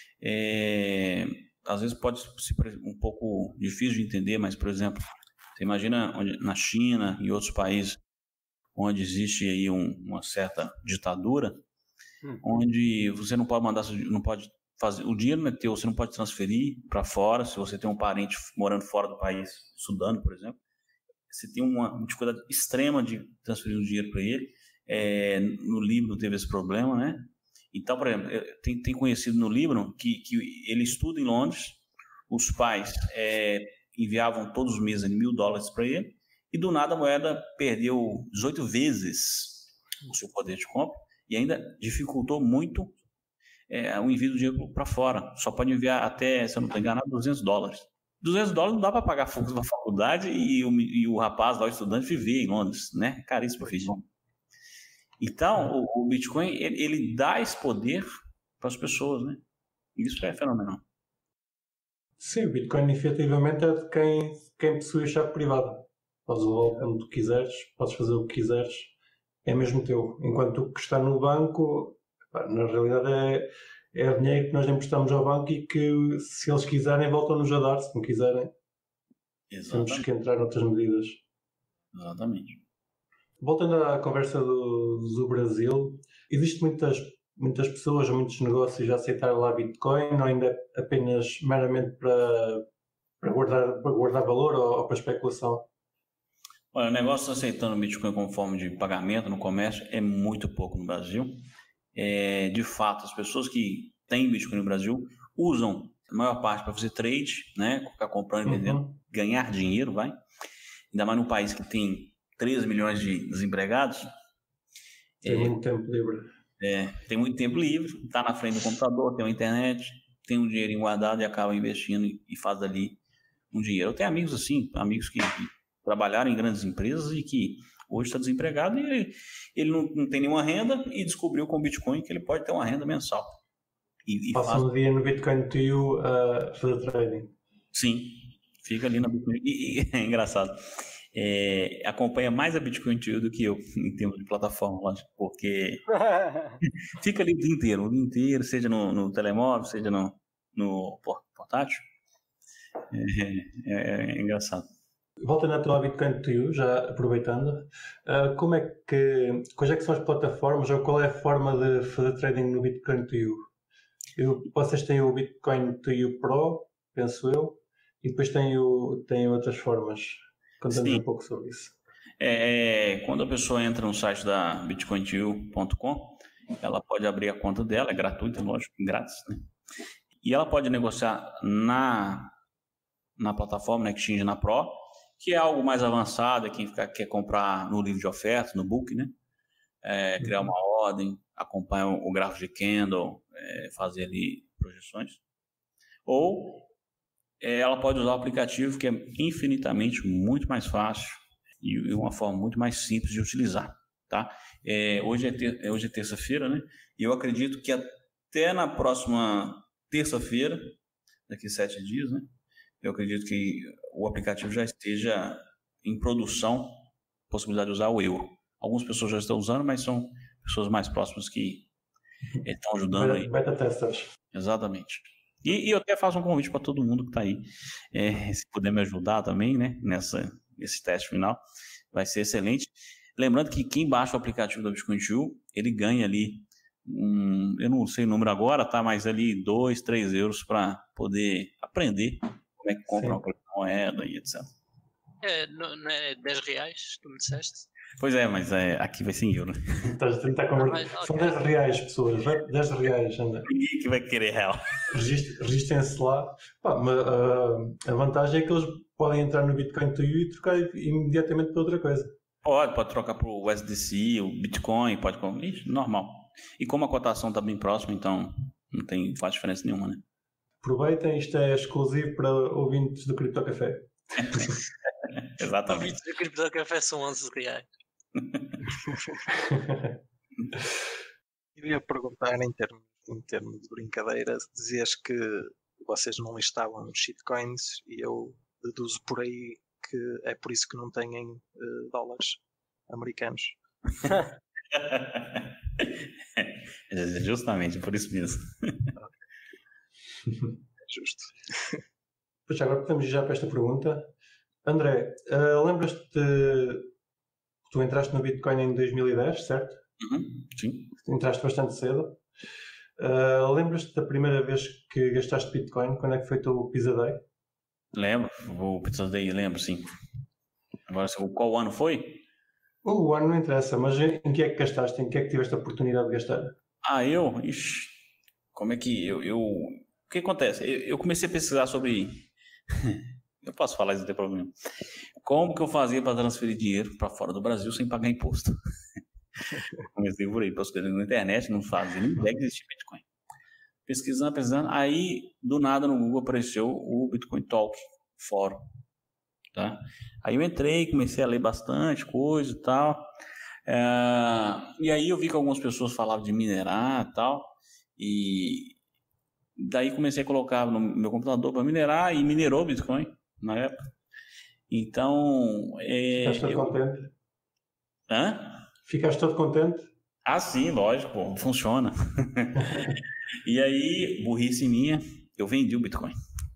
é, às vezes pode ser um pouco difícil de entender, mas, por exemplo, você imagina onde, na China e outros países onde existe aí um, uma certa ditadura, hum. onde você não pode mandar, não pode fazer, o dinheiro não é teu, você não pode transferir para fora, se você tem um parente morando fora do país, estudando, por exemplo, você tem uma dificuldade extrema de transferir o dinheiro para ele. É, no Líbano teve esse problema, né? Então, por exemplo, tem, tem conhecido no Líbano que, que ele estuda em Londres, os pais é, enviavam todos os meses mil dólares para ele, e do nada a moeda perdeu dezoito vezes o seu poder de compra e ainda dificultou muito é, o envio do dinheiro para fora. Só pode enviar até, se eu não estou enganado, duzentos dólares. duzentos dólares não dá para pagar a na faculdade e o, e o rapaz lá, o estudante, viver em Londres, né? Caríssimo para filho. Então, o, o Bitcoin, ele, ele dá esse poder para as pessoas, né? Isso é fenomenal. Sim, o Bitcoin efetivamente é de quem, quem possui a chave privada. Podes levá-lo quando tu quiseres, podes fazer o que quiseres, é mesmo teu. Enquanto o que está no banco, pá, na realidade é, é dinheiro que nós emprestamos ao banco e que, se eles quiserem, voltam-nos a dar. Se não quiserem, Exatamente. temos que entrar noutras medidas. Exatamente. Voltando à conversa do, do Brasil, existem muitas, muitas pessoas, muitos negócios a aceitar lá Bitcoin, ou ainda apenas meramente para, para, guardar, para guardar valor ou, ou para especulação? Olha, o negócio aceitando Bitcoin como forma de pagamento no comércio é muito pouco no Brasil. É, de fato, as pessoas que têm Bitcoin no Brasil usam a maior parte para fazer trade, né? Ficar comprando e vendendo, uhum. ganhar dinheiro, vai. Ainda mais num país que tem treze milhões de desempregados. Tem é, muito tempo livre. É, tem muito tempo livre, está na frente do computador, tem uma internet, tem um dinheirinho guardado e acaba investindo e, e faz ali um dinheiro. Eu tenho amigos assim, amigos que, que trabalharam em grandes empresas e que hoje está desempregado e ele, ele não, não tem nenhuma renda e descobriu com o Bitcoin que ele pode ter uma renda mensal. E, e Passa faz... um dia no Bitcoin to you a uh, fazer trading. Sim, Fica ali na Bitcoin. E, e é engraçado. É, acompanha mais a Bitcoin to You do que eu, em termos de plataforma, lógico, porque fica ali o dia inteiro, o dia inteiro, seja no, no telemóvel, seja no, no portátil. É, é, é engraçado. Voltando à tua Bitcoin to You, já aproveitando, uh, como é que, quais é que são as plataformas ou qual é a forma de fazer trading no Bitcoin to You? Eu, vocês têm o Bitcoin to You Pro, penso eu, e depois têm, o, têm outras formas. Conta-nos um pouco sobre isso. É, é, quando a pessoa entra no site da bitcoin to you ponto com, ela pode abrir a conta dela, é gratuita, lógico, grátis, né? E ela pode negociar na, na plataforma, na Exchange, na Pro, que é algo mais avançado, é quem fica, quer comprar no livro de ofertas, no book, né? É, criar uma ordem, acompanhar o gráfico de candle, é, fazer ali projeções. Ou é, ela pode usar o aplicativo, que é infinitamente muito mais fácil e uma forma muito mais simples de utilizar, tá? É, hoje, é ter, hoje é terça-feira, né? E eu acredito que até na próxima terça-feira, daqui a sete dias, né? Eu acredito que o aplicativo já esteja em produção, possibilidade de usar o euro. Algumas pessoas já estão usando, mas são pessoas mais próximas que estão ajudando aí. Beta testers. Exatamente. E, e eu até faço um convite para todo mundo que está aí, é, se puder me ajudar também, né, nessa, nesse teste final, vai ser excelente. Lembrando que quem baixa o aplicativo da Bitcoin to You, ele ganha ali, um, eu não sei o número agora, tá, mas ali dois, três euros para poder aprender como é que compra uma moeda e etcétera. É, não, não é dez reais, tu me disseste? Pois é, mas é, aqui vai ser em euro. Estás a tentar converter. Ah, São okay. dez reais, pessoas. dez reais, anda. Ninguém que vai querer real. Registem-se lá. Pá, mas, uh, a vantagem é que eles podem entrar no Bitcoin to You e trocar imediatamente para outra coisa. Pode, pode trocar para o U S D C, o Bitcoin, pode. Ixi, normal. E como a cotação está bem próxima, então não tem, faz diferença nenhuma, né? Aproveitem, isto é exclusivo para ouvintes do Cripto Café. Exatamente. Ouvintes do Cripto Café são onze reais. Eu ia perguntar em termos, em termos de brincadeira, dizias que vocês não listavam shitcoins e eu deduzo por aí que é por isso que não têm uh, dólares americanos. Justamente, por isso mesmo. É justo. Pois agora podemos ir já para esta pergunta. André, uh, lembras-te de... tu entraste no Bitcoin em dois mil e dez, certo? Uhum, sim. Entraste bastante cedo. Uh, lembras-te da primeira vez que gastaste Bitcoin? Quando é que foi o teu Pizza Day? Lembro, o Pizza Day, lembro, sim. Agora, qual ano foi? O ano não interessa, mas em que é que gastaste? Em que é que tiveste a oportunidade de gastar? Ah, eu? Ixi, como é que eu... eu... O que acontece? Eu, eu comecei a pesquisar sobre... Eu posso falar isso, não tem problema. Como que eu fazia para transferir dinheiro para fora do Brasil sem pagar imposto? Comecei por aí, pesquisando na internet, não fazia nem ideia que existia Bitcoin. Pesquisando, pesquisando, aí do nada no Google apareceu o Bitcoin Talk fórum, tá? Aí eu entrei, comecei a ler bastante coisa e tal, é... e aí eu vi que algumas pessoas falavam de minerar e tal, e daí comecei a colocar no meu computador para minerar e minerou o Bitcoin na época. Então, é... Ficaste todo eu... contente? Hã? Ficaste todo contente? Ah, sim, lógico, funciona. E aí, burrice minha, eu vendi o Bitcoin.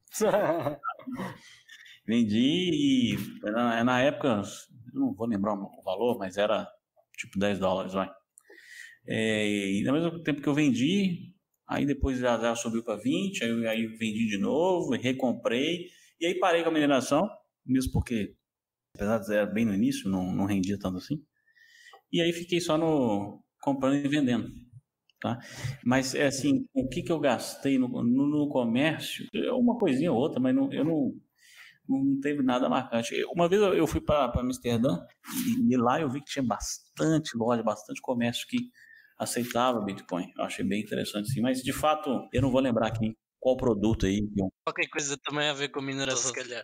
Vendi e na, na época, eu não vou lembrar o valor, mas era tipo dez dólares, vai. É, e ao mesmo tempo que eu vendi, aí depois já, já subiu para vinte, aí, aí vendi de novo, recomprei, e aí parei com a mineração, mesmo porque, apesar de ser bem no início, não, não rendia tanto assim. E aí fiquei só no comprando e vendendo, tá? Mas é assim, o que que eu gastei no, no, no comércio, uma coisinha ou outra, mas não, eu não, não teve nada marcante. Uma vez eu fui para Amsterdã e, e lá eu vi que tinha bastante loja, bastante comércio que aceitava Bitcoin. Eu achei bem interessante, sim. Mas de fato, eu não vou lembrar aqui qual produto aí. Qualquer coisa também a ver com mineração, se calhar.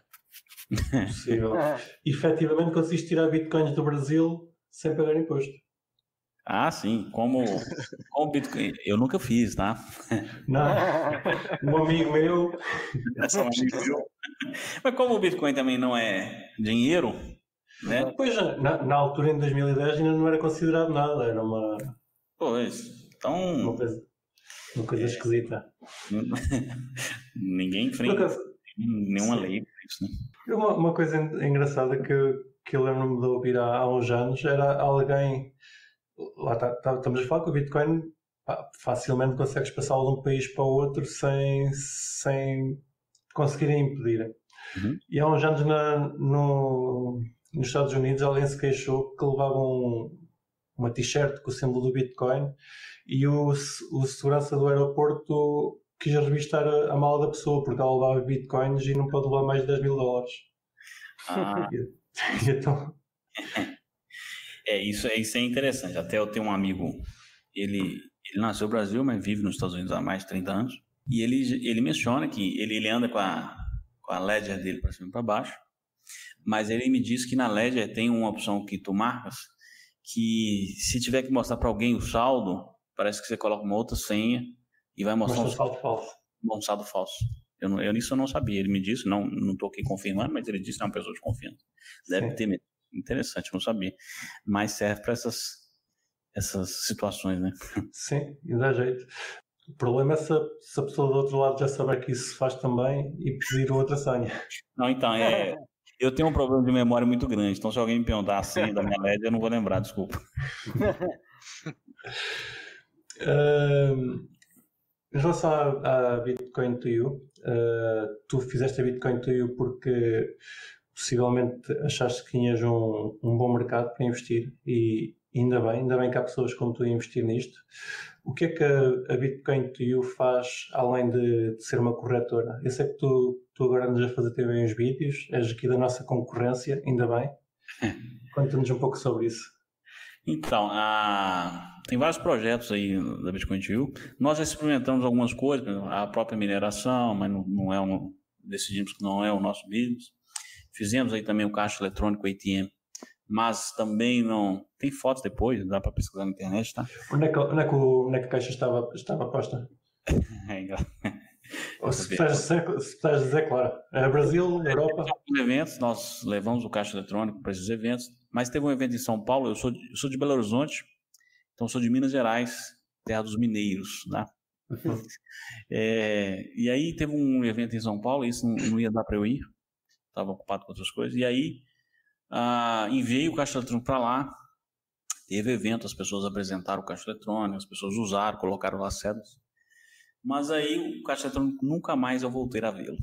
Possível. Efetivamente conseguiste tirar Bitcoins do Brasil sem pagar imposto. Ah, sim. Como, como Bitcoin. Eu nunca fiz, tá? Não. Um amigo meu. Essa é um amigo meu. Mas como o Bitcoin também não é dinheiro, né? Pois, na, na altura, em dois mil e dez, ainda não era considerado nada. Era uma, Pois. Então. uma coisa, uma coisa é, esquisita. Ninguém enfrenta nenhuma lei por isso, né? Uma, uma coisa engraçada que, que eu lembro-me de ouvir há, há uns anos era alguém. Lá tá, tá, estamos a falar que o Bitcoin pá, facilmente consegues passá-lo de um país para o outro sem, sem conseguirem impedir. Uhum. E há uns anos na, no, nos Estados Unidos alguém se queixou que levava um, uma t-shirt com o símbolo do Bitcoin e o, o segurança do aeroporto quis revistar a, a mala da pessoa porque ela levava Bitcoins e não pode levar mais de dez mil dólares. Ah. E, e então... É, isso, isso é interessante. Até eu tenho um amigo, ele, ele nasceu no Brasil, mas vive nos Estados Unidos há mais de trinta anos. E ele, ele menciona que ele, ele anda com a, com a Ledger dele para cima e para baixo. Mas ele me disse que na Ledger tem uma opção que tu marcas, que se tiver que mostrar para alguém o saldo, parece que você coloca uma outra senha e vai mostrar um saldo falso. Um saldo falso. Eu, não, eu nisso eu não sabia. Ele me disse, não não estou aqui confirmando, mas ele disse que é uma pessoa de confiança. Deve Sim. ter mesmo. Interessante, não sabia. Mas serve para essas, essas situações, né? Sim, e dá jeito. O problema é se a, se a pessoa do outro lado já saber que isso se faz também e pedir outra senha. Não, então, é, eu tenho um problema de memória muito grande, então se alguém me perguntar a senha da minha Ledger, eu não vou lembrar, desculpa. um, em relação à, à Bitcoin to You, uh, tu fizeste a Bitcoin to You porque possivelmente achaste que tinhas um, um bom mercado para investir e ainda bem, ainda bem que há pessoas como tu a investir nisto. O que é que a, a Bitcoin to You faz além de, de ser uma corretora? Eu sei que tu, tu agora andas a fazer também uns vídeos, és aqui da nossa concorrência, ainda bem. Conta-nos um pouco sobre isso. Então, a... tem vários projetos aí da Bitcoin to You. Nós já experimentamos algumas coisas, a própria mineração, mas não, não é um, decidimos que não é o nosso business. Fizemos aí também o caixa eletrônico A T M, mas também não... Tem fotos depois, dá para pesquisar na internet, tá? Onde é que, onde é que, o, onde é que a caixa estava, estava posta? Ou se estás a dizer, claro. É Brasil, Europa? Nos eventos, nós levamos o caixa eletrônico para esses eventos, mas teve um evento em São Paulo, eu sou, eu sou de Belo Horizonte, então sou de Minas Gerais, terra dos mineiros, tá? Uhum. É, e aí teve um evento em São Paulo, isso não, não ia dar para eu ir, estava ocupado com outras coisas, e aí ah, enviei o caixa eletrônico para lá, teve evento, as pessoas apresentaram o caixa eletrônico, as pessoas usaram, colocaram lá cédulas, mas aí o caixa eletrônico nunca mais eu voltei a vê-lo.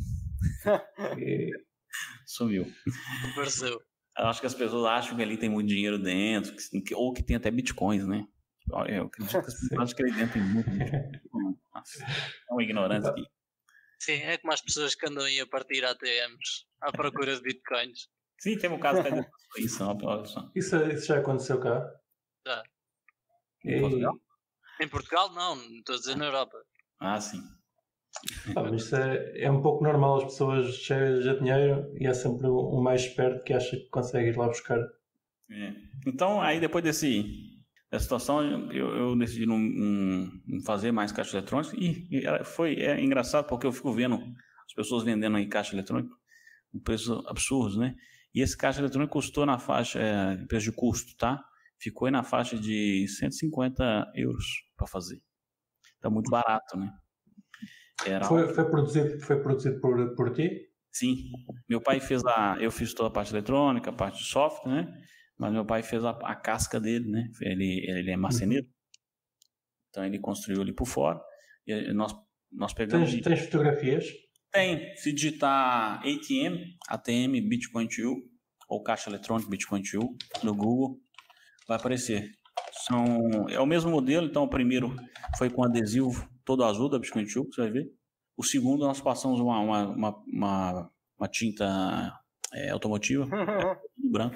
Sumiu. Apareceu. Eu acho que as pessoas acham que ali tem muito dinheiro dentro, que, ou que tem até bitcoins, né? Eu acredito que as pessoas acham que ali dentro tem muito bitcoin. Nossa, é um ignorante aqui. Sim, é como as pessoas que andam aí a partir A T Ms à procura de bitcoins. Sim, tem um caso que é isso, olha só. Isso, isso já aconteceu cá? Já. Em Portugal? Em Portugal não, estou a dizer na Europa. Ah, sim. Ah, mas isso é, é um pouco normal, as pessoas cheias de dinheiro e é sempre o mais esperto que acha que consegue ir lá buscar. É. Então, aí depois desse, dessa situação, eu, eu decidi não, não fazer mais caixa eletrônica e, e foi é engraçado porque eu fico vendo as pessoas vendendo aí caixa eletrônica com preços absurdos, né? E esse caixa eletrônico custou na faixa, é, preço de custo, tá? Ficou aí na faixa de cento e cinquenta euros para fazer. Tá muito barato, né? Era... Foi, foi produzido, foi produzido por, por ti? Sim. Meu pai fez a... Eu fiz toda a parte eletrônica, a parte de software, né? Mas meu pai fez a, a casca dele, né? Ele, ele é marceneiro. Uhum. Então ele construiu ali por fora. E nós, nós pegamos... Tens, tens fotografias? Tem. Se digitar A T M, A T M Bitcoin to You, ou caixa eletrônico Bitcoin to You, no Google, vai aparecer. São, é o mesmo modelo, então o primeiro foi com adesivo todo azul da Bitcoin to You, você vai ver. O segundo nós passamos uma, uma, uma, uma, uma tinta é, automotiva, é, branco.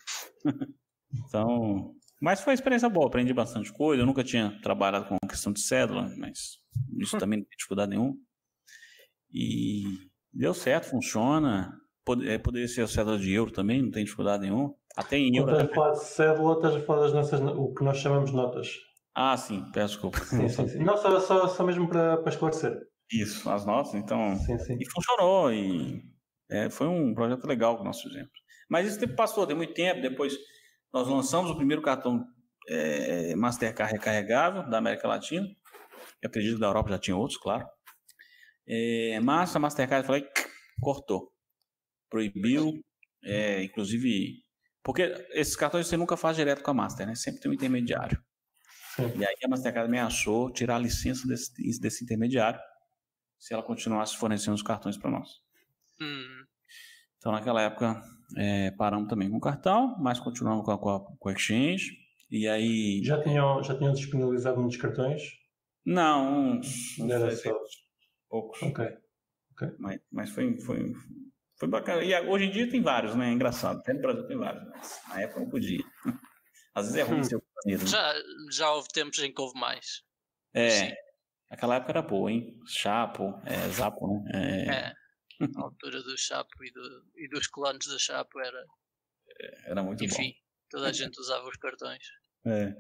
Então, mas foi uma experiência boa, aprendi bastante coisa. Eu nunca tinha trabalhado com questão de cédula, mas isso também não tem dificuldade nenhuma. E deu certo, funciona. Pod, é, poderia ser a cédula de euro também, não tem dificuldade nenhuma. Até em euro. Quando estás a falar de cédula, estás a falar das nossas, o que nós chamamos notas. Ah, sim, peço desculpa. Sim, sim, sim. Não, só, só, só mesmo para, para esclarecer. Isso, as notas, então. Sim, sim. E funcionou, e é, foi um projeto legal que nós fizemos. Mas isso tempo passou, tem muito tempo. Depois nós lançamos o primeiro cartão é, Mastercard recarregável da América Latina. Eu acredito que da Europa já tinha outros, claro. É, mas a Mastercard falei, cortou. Proibiu, é, inclusive. Porque esses cartões você nunca faz direto com a Master, né? Sempre tem um intermediário. Sim. E aí a Mastercard ameaçou tirar a licença desse, desse intermediário se ela continuasse fornecendo os cartões para nós. Hum. Então naquela época é, paramos também com o cartão, mas continuamos com a, com a, com a Exchange. E aí... Já tinham, já tinham disponibilizado muitos cartões? Não, uns, não era só poucos. Ok. okay. Mas, mas foi, foi, foi bacana. E hoje em dia tem vários, né? É engraçado. Até no Brasil tem vários. Mas na época não podia. Às vezes é ruim ser o primeiro. Já, já houve tempos em que houve mais. É. Sim. Aquela época era boa, hein? Chapo, é, Zapo, né? É. é. A altura do Chapo e, do, e dos clones da Chapo era. Era muito Enfim, bom. Enfim, toda a gente usava os cartões. É.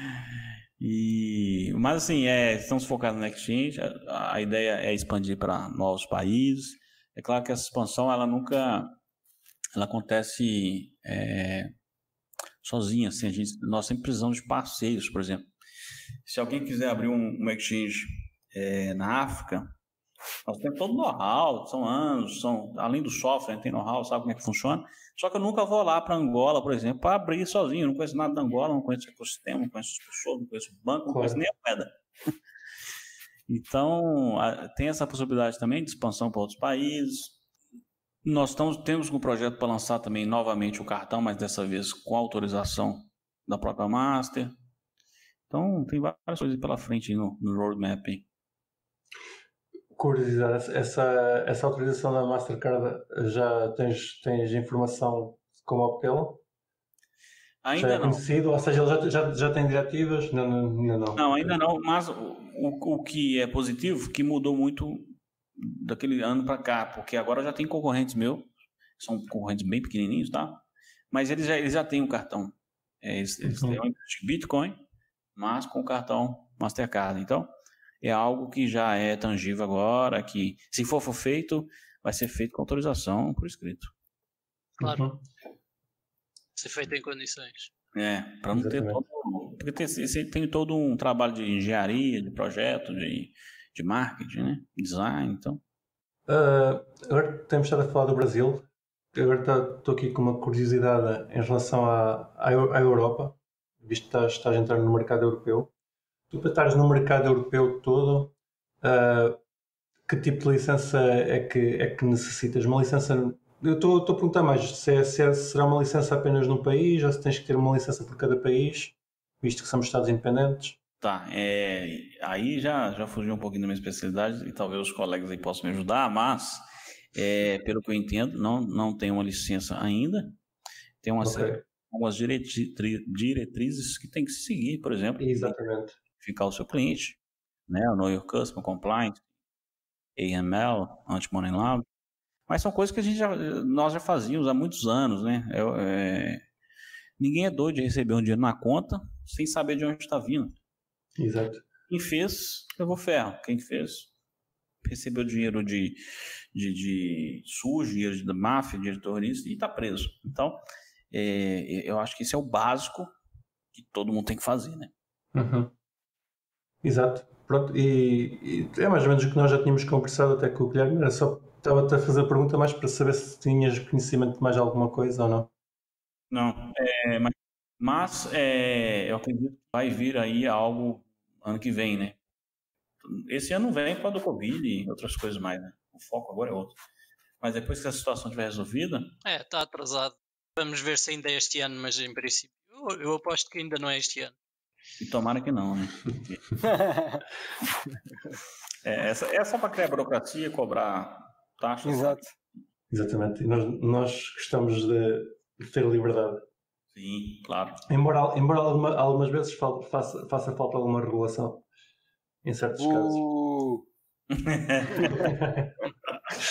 E, mas assim, é, estamos focados na Exchange. A, a ideia é expandir para novos países. É claro que essa expansão ela nunca ela acontece é, sozinha. Assim, a gente, nós sempre precisamos de parceiros, por exemplo. Se alguém quiser abrir um, um Exchange é, na África, nós temos todo o know-how, são anos, são, além do software, tem know-how, sabe como é que funciona. Só que eu nunca vou lá para Angola, por exemplo, para abrir sozinho. Eu não conheço nada da Angola, não conheço o ecossistema, não conheço as pessoas, não conheço o banco, não conheço nem a moeda. Então, a, tem essa possibilidade também de expansão para outros países. Nós estamos, temos um projeto para lançar também novamente o cartão, mas dessa vez com autorização da própria Master. Então, tem várias coisas pela frente no, no roadmap. Curiosidade, essa, essa autorização da Mastercard, já tens, tens informação de como obtê-la? Ainda já é não. Conhecido? Ou seja, ele já, já, já tem diretivas? Não, não, ainda não. Não, ainda não, mas o, o, o que é positivo, que mudou muito daquele ano para cá, porque agora já tem concorrentes meus, são concorrentes bem pequenininhos, tá? Mas eles já, eles já têm um cartão. É, eles, eles Uhum. têm um Bitcoin, mas com cartão Mastercard. Então, é algo que já é tangível agora, que se for, for feito, vai ser feito com autorização por escrito. Claro. Uhum. Ser feito em condições. É, para não ter todo... Porque tem, você tem todo um trabalho de engenharia, de projeto, de, de marketing, né? Design, então... Uh, agora temos estado a falar do Brasil. Agora estou aqui com uma curiosidade em relação à, à, à Europa, visto que estás, estás a entrar no mercado europeu. Tu, para estares no mercado europeu todo, uh, que tipo de licença é que, é que necessitas? Uma licença... Eu estou a perguntar mais se, é, se é, será uma licença apenas num país ou se tens que ter uma licença por cada país, visto que somos Estados independentes? Tá, é, aí já, já fugiu um pouquinho da minha especialidade e talvez os colegas aí possam me ajudar, mas é, pelo que eu entendo, não, não tem uma licença ainda, tem uma Okay. série, algumas diretri, diretrizes que tem que se seguir, por exemplo, Exatamente. ficar o seu cliente, né, o Know Your Customer, Compliance, A M L, Anti-Money Laundering, mas são coisas que a gente já, nós já fazíamos há muitos anos, né, é, é, ninguém é doido de receber um dinheiro na conta sem saber de onde está vindo. Exato. Quem fez, levou ferro. Quem fez, recebeu dinheiro de, de, de sujo, dinheiro de máfia, dinheiro de terrorista e está preso. Então, é, eu acho que isso é o básico que todo mundo tem que fazer, né? Uhum. Exato. Pronto, e, e é mais ou menos o que nós já tínhamos conversado até com o Guilherme. Era só, estava-te a fazer a pergunta mais para saber se tinhas conhecimento de mais alguma coisa ou não. Não, é, mas, mas é, eu acredito que vai vir aí algo ano que vem, né? Esse ano vem por causa do Covid e outras coisas mais, né? O foco agora é outro. Mas depois que a situação estiver resolvida... É, está atrasado. Vamos ver se ainda é este ano, mas em princípio eu, eu aposto que ainda não é este ano. E tomara que não, né? é, essa, é só para criar burocracia, cobrar taxas. Exato. Exatamente. E nós, nós gostamos de, de ter liberdade. Sim, claro. Embora, embora alguma, algumas vezes faça, faça, faça falta alguma regulação, em certos Uh. casos.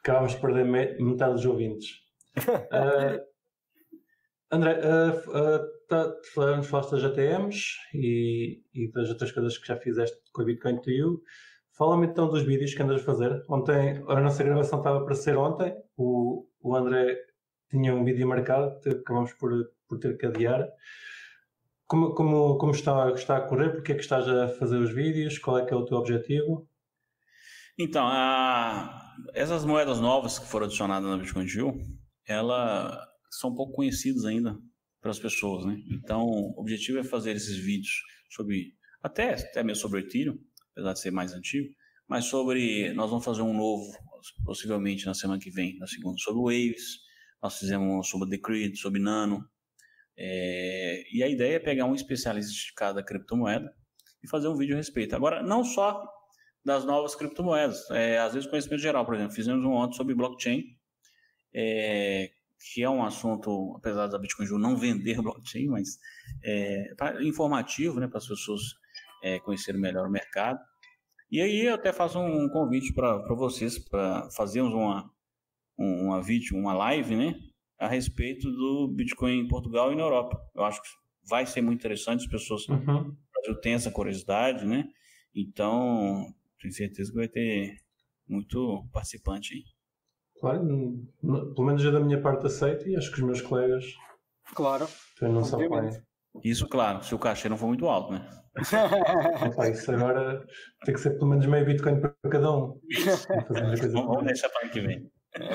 acabámos de perder metade dos ouvintes. uh, André, uh, uh, tá, falaste das A T Ms e, e das outras coisas que já fizeste com a Bitcoin to You. Fala-me então dos vídeos que andas a fazer. Ontem, a nossa gravação estava para ser ontem. O, o André tinha um vídeo marcado, acabamos por, por ter que adiar. Como, como, como está, está a correr? Porque é que estás a fazer os vídeos? Qual é que é o teu objetivo? Então, a, essas moedas novas que foram adicionadas na Bitcoin to You, elas são pouco conhecidas ainda pelas pessoas, né? Então, o objetivo é fazer esses vídeos sobre, até, até mesmo sobre o Ethereum, apesar de ser mais antigo, mas sobre, nós vamos fazer um novo, possivelmente na semana que vem, na segunda, sobre Waves, nós fizemos um sobre Decred, sobre Nano, é, e a ideia é pegar um especialista de cada criptomoeda e fazer um vídeo a respeito. Agora, não só das novas criptomoedas, é, às vezes conhecimento geral, por exemplo, fizemos um ontem sobre blockchain, é, que é um assunto, apesar da Bitcoin não vender blockchain, mas é, pra, informativo, né, para as pessoas é, conhecerem melhor o mercado. E aí eu até faço um convite para vocês, para fazermos uma, uma vídeo, uma live, né, a respeito do Bitcoin em Portugal e na Europa. Eu acho que vai ser muito interessante, as pessoas uhum. têm essa curiosidade, né, então tenho certeza que vai ter muito participante aí. Claro, pelo menos eu da minha parte aceito e acho que os meus colegas claro, não se apoiam. Isso, claro, se o cachê não for muito alto, né? Opa, isso agora tem que ser pelo menos meio Bitcoin para cada um. Vamos, vamos deixar para o ano que vem.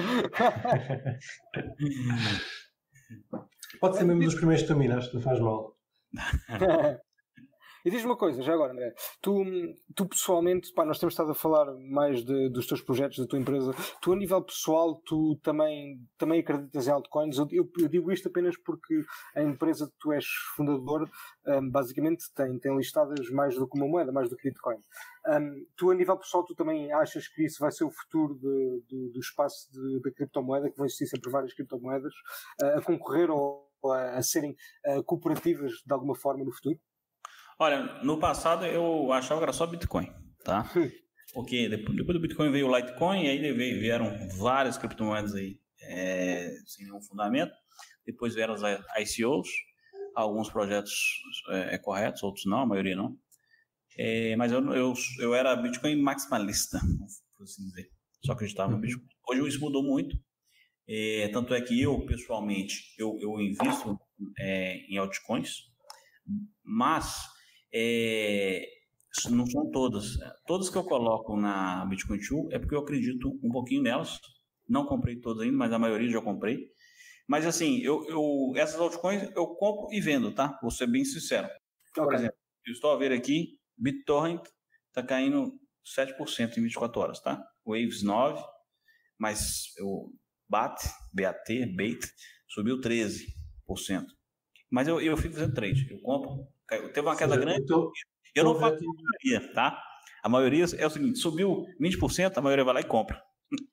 Pode ser mesmo dos primeiros que tu minas, não faz mal. E diz-me uma coisa, já agora, André, tu, tu pessoalmente, pá, nós temos estado a falar mais de, dos teus projetos, da tua empresa, tu a nível pessoal, tu também, também acreditas em altcoins? Eu, eu, eu digo isto apenas porque a empresa que tu és fundador, um, basicamente tem, tem listadas mais do que uma moeda, mais do que Bitcoin. Um, tu a nível pessoal, tu também achas que isso vai ser o futuro de, de, do espaço da criptomoeda, que vão existir sempre várias criptomoedas, uh, a concorrer ou, ou a, a serem uh, cooperativas de alguma forma no futuro? Olha, no passado eu achava que era só Bitcoin, tá? Porque depois, depois do Bitcoin veio o Litecoin, e aí vieram várias criptomoedas aí é, sem nenhum fundamento. Depois vieram as I C Os, alguns projetos é, corretos, outros não, a maioria não. É, mas eu, eu, eu era Bitcoin maximalista, por assim dizer. Só que eu estava no Bitcoin. Hoje isso mudou muito. É, tanto é que eu, pessoalmente, eu, eu invisto é, em altcoins, mas É, não são todas. Todas que eu coloco na Bitcoin to You é porque eu acredito um pouquinho nelas. Não comprei todas ainda, mas a maioria já comprei. Mas assim, eu, eu, essas altcoins eu compro e vendo, tá? Vou ser bem sincero. Por okay. exemplo, eu estou a ver aqui, BitTorrent está caindo sete por cento em vinte e quatro horas, tá? Waves nove, mas o B A T, B A T, Bait, subiu treze por cento. Mas eu, eu fico fazendo trade, eu compro. Teve uma queda grande, tô, eu não faço a maioria, tá? A maioria é o seguinte, subiu vinte por cento, a maioria vai lá e compra.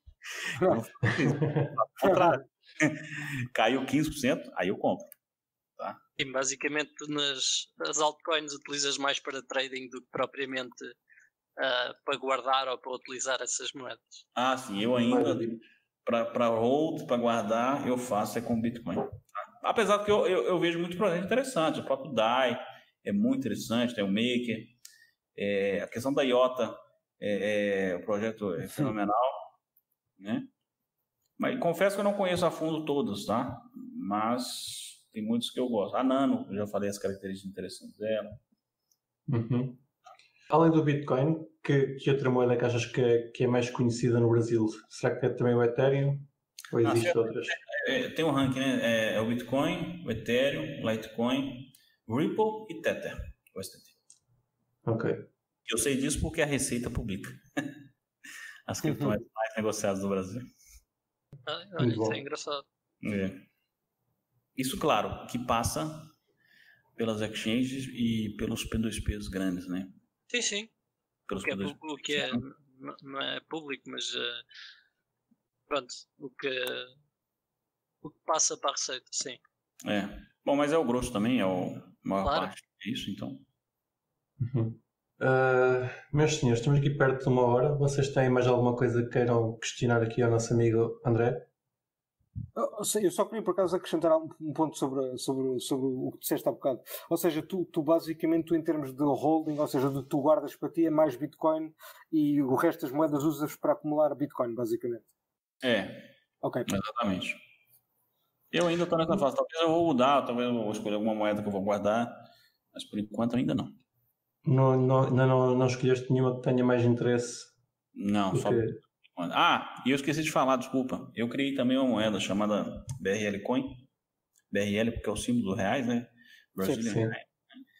Caiu quinze por cento, aí eu compro. Tá? E basicamente nas as altcoins utilizas mais para trading do que propriamente uh, para guardar ou para utilizar essas moedas. Ah, sim, eu ainda, para hold, para guardar, eu faço é com Bitcoin. Tá? Apesar que eu, eu, eu vejo muitos projetos interessantes, o próprio D A I é muito interessante, tem o Maker, é, a questão da I O T A, é, é, o projeto é fenomenal, né? Mas confesso que eu não conheço a fundo todos, tá? Mas tem muitos que eu gosto. A Nano, eu já falei as características interessantes dela. Uhum. Além do Bitcoin, que, que outra moeda que achas que é, que é mais conhecida no Brasil? Será que é também o Ethereum? Ou existem ah, outras? É, é, tem um ranking, né? É, é o Bitcoin, o Ethereum, o Litecoin, Ripple e Tether. O S T T. Ok. Eu sei disso porque a Receita publica as criptomoedas uhum. mais negociadas do Brasil. Ah, olha, isso é engraçado. É. Isso, claro, que passa pelas exchanges e pelos P dois Ps grandes, né? Sim, sim. Pelos o que, é, o que é, não é público, mas uh, pronto, o que, o que passa para a Receita, sim. É. Bom, mas é o grosso também, é o maior claro. parte disso, então. Uhum. Uh, meus senhores, estamos aqui perto de uma hora. Vocês têm mais alguma coisa que queiram questionar aqui ao nosso amigo André? Eu, eu só queria por acaso acrescentar um ponto sobre, sobre, sobre o que disseste há bocado. Ou seja, tu, tu basicamente, tu, em termos de holding, ou seja, tu guardas para ti é mais Bitcoin e o resto das moedas usas para acumular Bitcoin, basicamente. É, ok, exatamente. Eu ainda estou nessa fase. Talvez eu vou mudar, talvez eu vou escolher alguma moeda que eu vou guardar, mas por enquanto ainda não. Não, não, não, não, não escolheste nenhuma que tenha mais interesse? Não, só... Que... Ah, e eu esqueci de falar, desculpa. Eu criei também uma moeda chamada B R L Coin. B R L porque é o símbolo dos reais, né? Brazilian sim, sim. Real.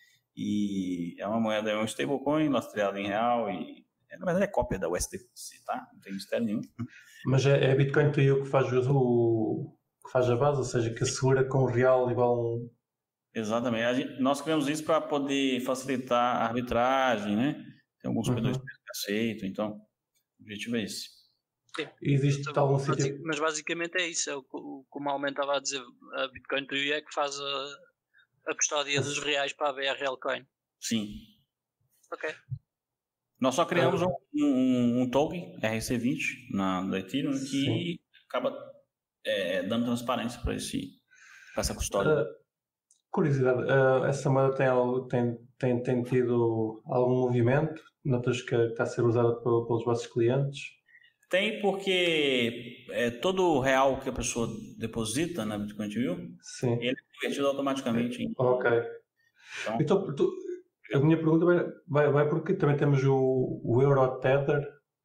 E é uma moeda, é um stablecoin lastreado em real e na verdade é cópia da U S D C, tá? Não tem mistério nenhum. Mas é, é Bitcoin to you que faz o que faz a base, ou seja, que assegura com o real igual a um... Exatamente. A gente, nós criamos isso para poder facilitar a arbitragem, né? Tem alguns corredores uhum. que aceitam, então o objetivo é esse. Sim. Existe tal um sítio... Mas basicamente é isso, é o que o Malman estava a dizer, a Bitcoin to you é que faz a, a custódia dos reais para a B R L Coin. Sim. Ok. Nós só criamos um, um, um token R C vinte na, do Ethereum que Sim. acaba é, dando transparência para essa custódia. Uh, curiosidade, uh, essa moeda tem, tem, tem, tem tido algum movimento? Notas que está a ser usada pelo, pelos vossos clientes? Tem, porque é, todo o real que a pessoa deposita na Bitcoin to you, Sim. ele é convertido automaticamente. Em... Ok. Então, então tu, a minha pergunta vai, vai, vai porque também temos o, o Euro Tether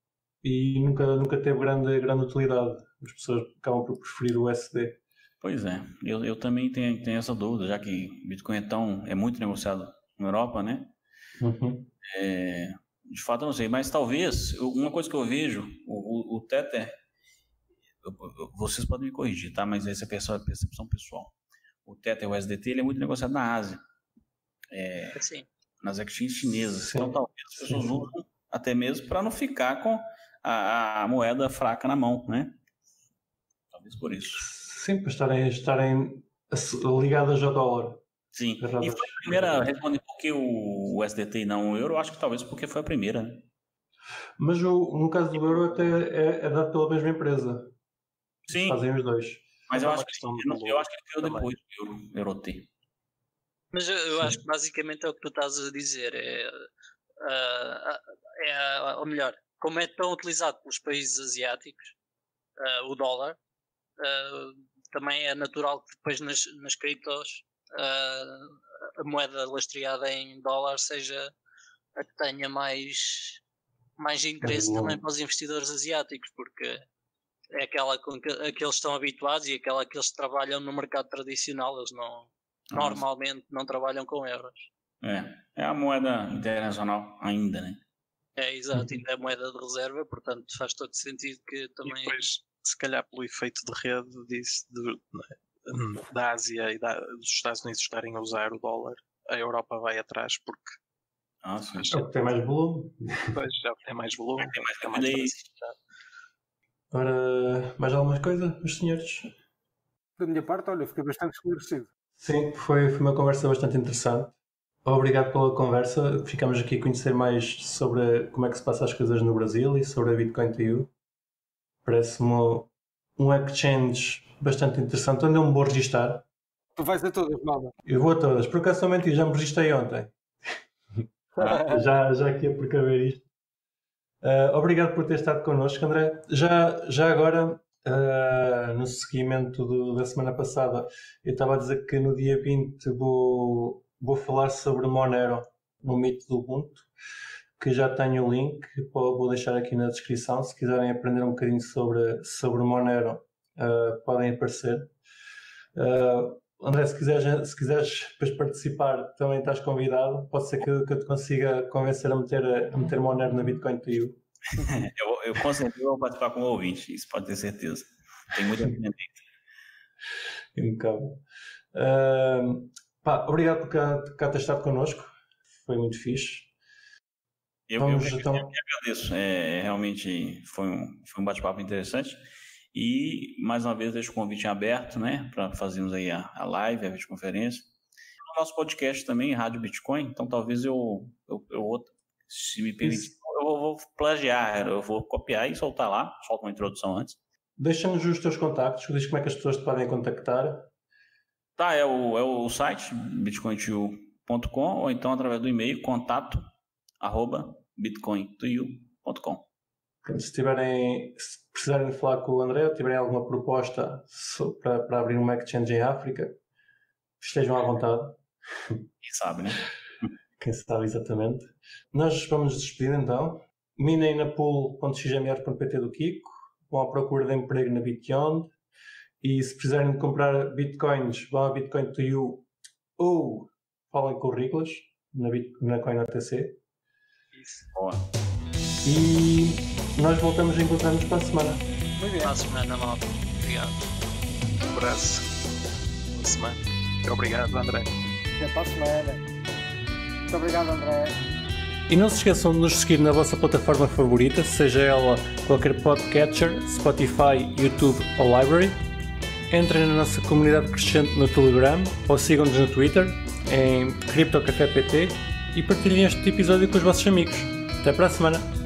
e nunca, nunca teve grande, grande utilidade. As pessoas acabam por preferir o U S D. Pois é, eu, eu também tenho, tenho essa dúvida, já que Bitcoin é, tão, é muito negociado na Europa, né? Uhum. É, de fato eu não sei, mas talvez, uma coisa que eu vejo, o, o, o Tether, eu, eu, vocês podem me corrigir, tá? Mas essa é a percepção pessoal. O Tether, o U S D T, ele é muito negociado na Ásia. É, Sim. Nas exchanges chinesas. Sim. Então talvez as pessoas Sim. usam até mesmo para não ficar com a, a moeda fraca na mão, né? Talvez por isso. Sim, para estarem, estarem ligadas ao dólar. Sim, e foi a primeira, respondendo por que o U S D T e não o euro, acho que talvez porque foi a primeira, né? Mas o, no caso do euro até é, é dado pela mesma empresa. Sim. Fazem os dois. Mas eu acho, que, eu, eu acho que ele criou depois o euro, euro T. Mas eu, eu acho que basicamente é o que tu estás a dizer. É, uh, é uh, ou melhor, como é tão utilizado pelos países asiáticos, uh, o dólar, uh, também é natural que depois nas, nas criptos uh, a moeda lastreada em dólar seja a que tenha mais, mais interesse é também para os investidores asiáticos, porque é aquela com que, a que eles estão habituados e aquela que eles trabalham no mercado tradicional. Eles não, normalmente não trabalham com euros. É, é a moeda internacional ainda, né? É, exato, ainda é moeda de reserva, portanto faz todo sentido que também... E depois, se calhar pelo efeito de rede disso, de, da Ásia e da, dos Estados Unidos estarem a usar o dólar, a Europa vai atrás porque... Ah, sim. É o que tem mais volume. Pois, já tem mais volume, tem mais, tem mais facilidade. Ora, mais alguma coisa, meus senhores? Da minha parte, olha, fiquei bastante esclarecido. Sim, foi, foi uma conversa bastante interessante. Obrigado pela conversa. Ficamos aqui a conhecer mais sobre como é que se passa as coisas no Brasil e sobre a Bitcoin to you. Parece-me um exchange bastante interessante, onde eu me vou registar. Tu vais a todas, Malman? Eu vou a todas. Por acaso somente já me registrei ontem. já, já aqui a precaver isto. Uh, obrigado por ter estado connosco, André. Já, já agora, uh, no seguimento do, da semana passada, eu estava a dizer que no dia vinte vou, vou falar sobre Monero no Meet do Ubuntu, que já tenho o link, vou deixar aqui na descrição. Se quiserem aprender um bocadinho sobre, sobre Monero, uh, podem aparecer. Uh, André, se quiseres, se quiseres depois participar, também estás convidado. Pode ser que, que eu te consiga convencer a meter, a meter Monero na Bitcoin to you. eu, eu com certeza vou participar como ouvinte, isso pode ter certeza. Tem muito a aprender. Impecável. Uh, pá, obrigado por cá, cá ter estado connosco. Foi muito fixe. Eu, Vamos, eu, então... eu agradeço. É, realmente foi um, foi um bate-papo interessante. E, mais uma vez, deixo o convite aberto, né, para fazermos aí a, a live, a videoconferência. O nosso podcast também, Rádio Bitcoin, então talvez eu, eu, eu Se me permitir, eu vou, vou plagiar, eu vou copiar e soltar lá, solto uma introdução antes. Deixa-nos os teus contactos, diz como é que as pessoas te podem contactar. Tá, é o, é o site bitcoin to you ponto com ou então através do e-mail contato arroba bitcoin to you ponto com. Se tiverem, se precisarem falar com o André ou tiverem alguma proposta para, para abrir uma exchange em África, estejam à vontade. Quem sabe, né? Quem sabe exatamente. Nós vamos despedir então. Minem na pool ponto x m r ponto p t do Kiko, vão à procura de emprego na Bityond e se precisarem de comprar bitcoins, vão a Bitcoin to You ou falem com o Riclas na, Bit, na CoinATC. Isso. Boa. E nós voltamos a encontrar-nos para a semana. Muito bem. Para a semana, malta. Obrigado. Um abraço. Boa semana. Muito obrigado, André. Até para a semana. Muito obrigado, André. E não se esqueçam de nos seguir na vossa plataforma favorita, seja ela qualquer podcatcher, Spotify, YouTube ou Library. Entrem na nossa comunidade crescente no Telegram ou sigam-nos no Twitter em CryptoCafé P T e partilhem este episódio com os vossos amigos. Até para a semana!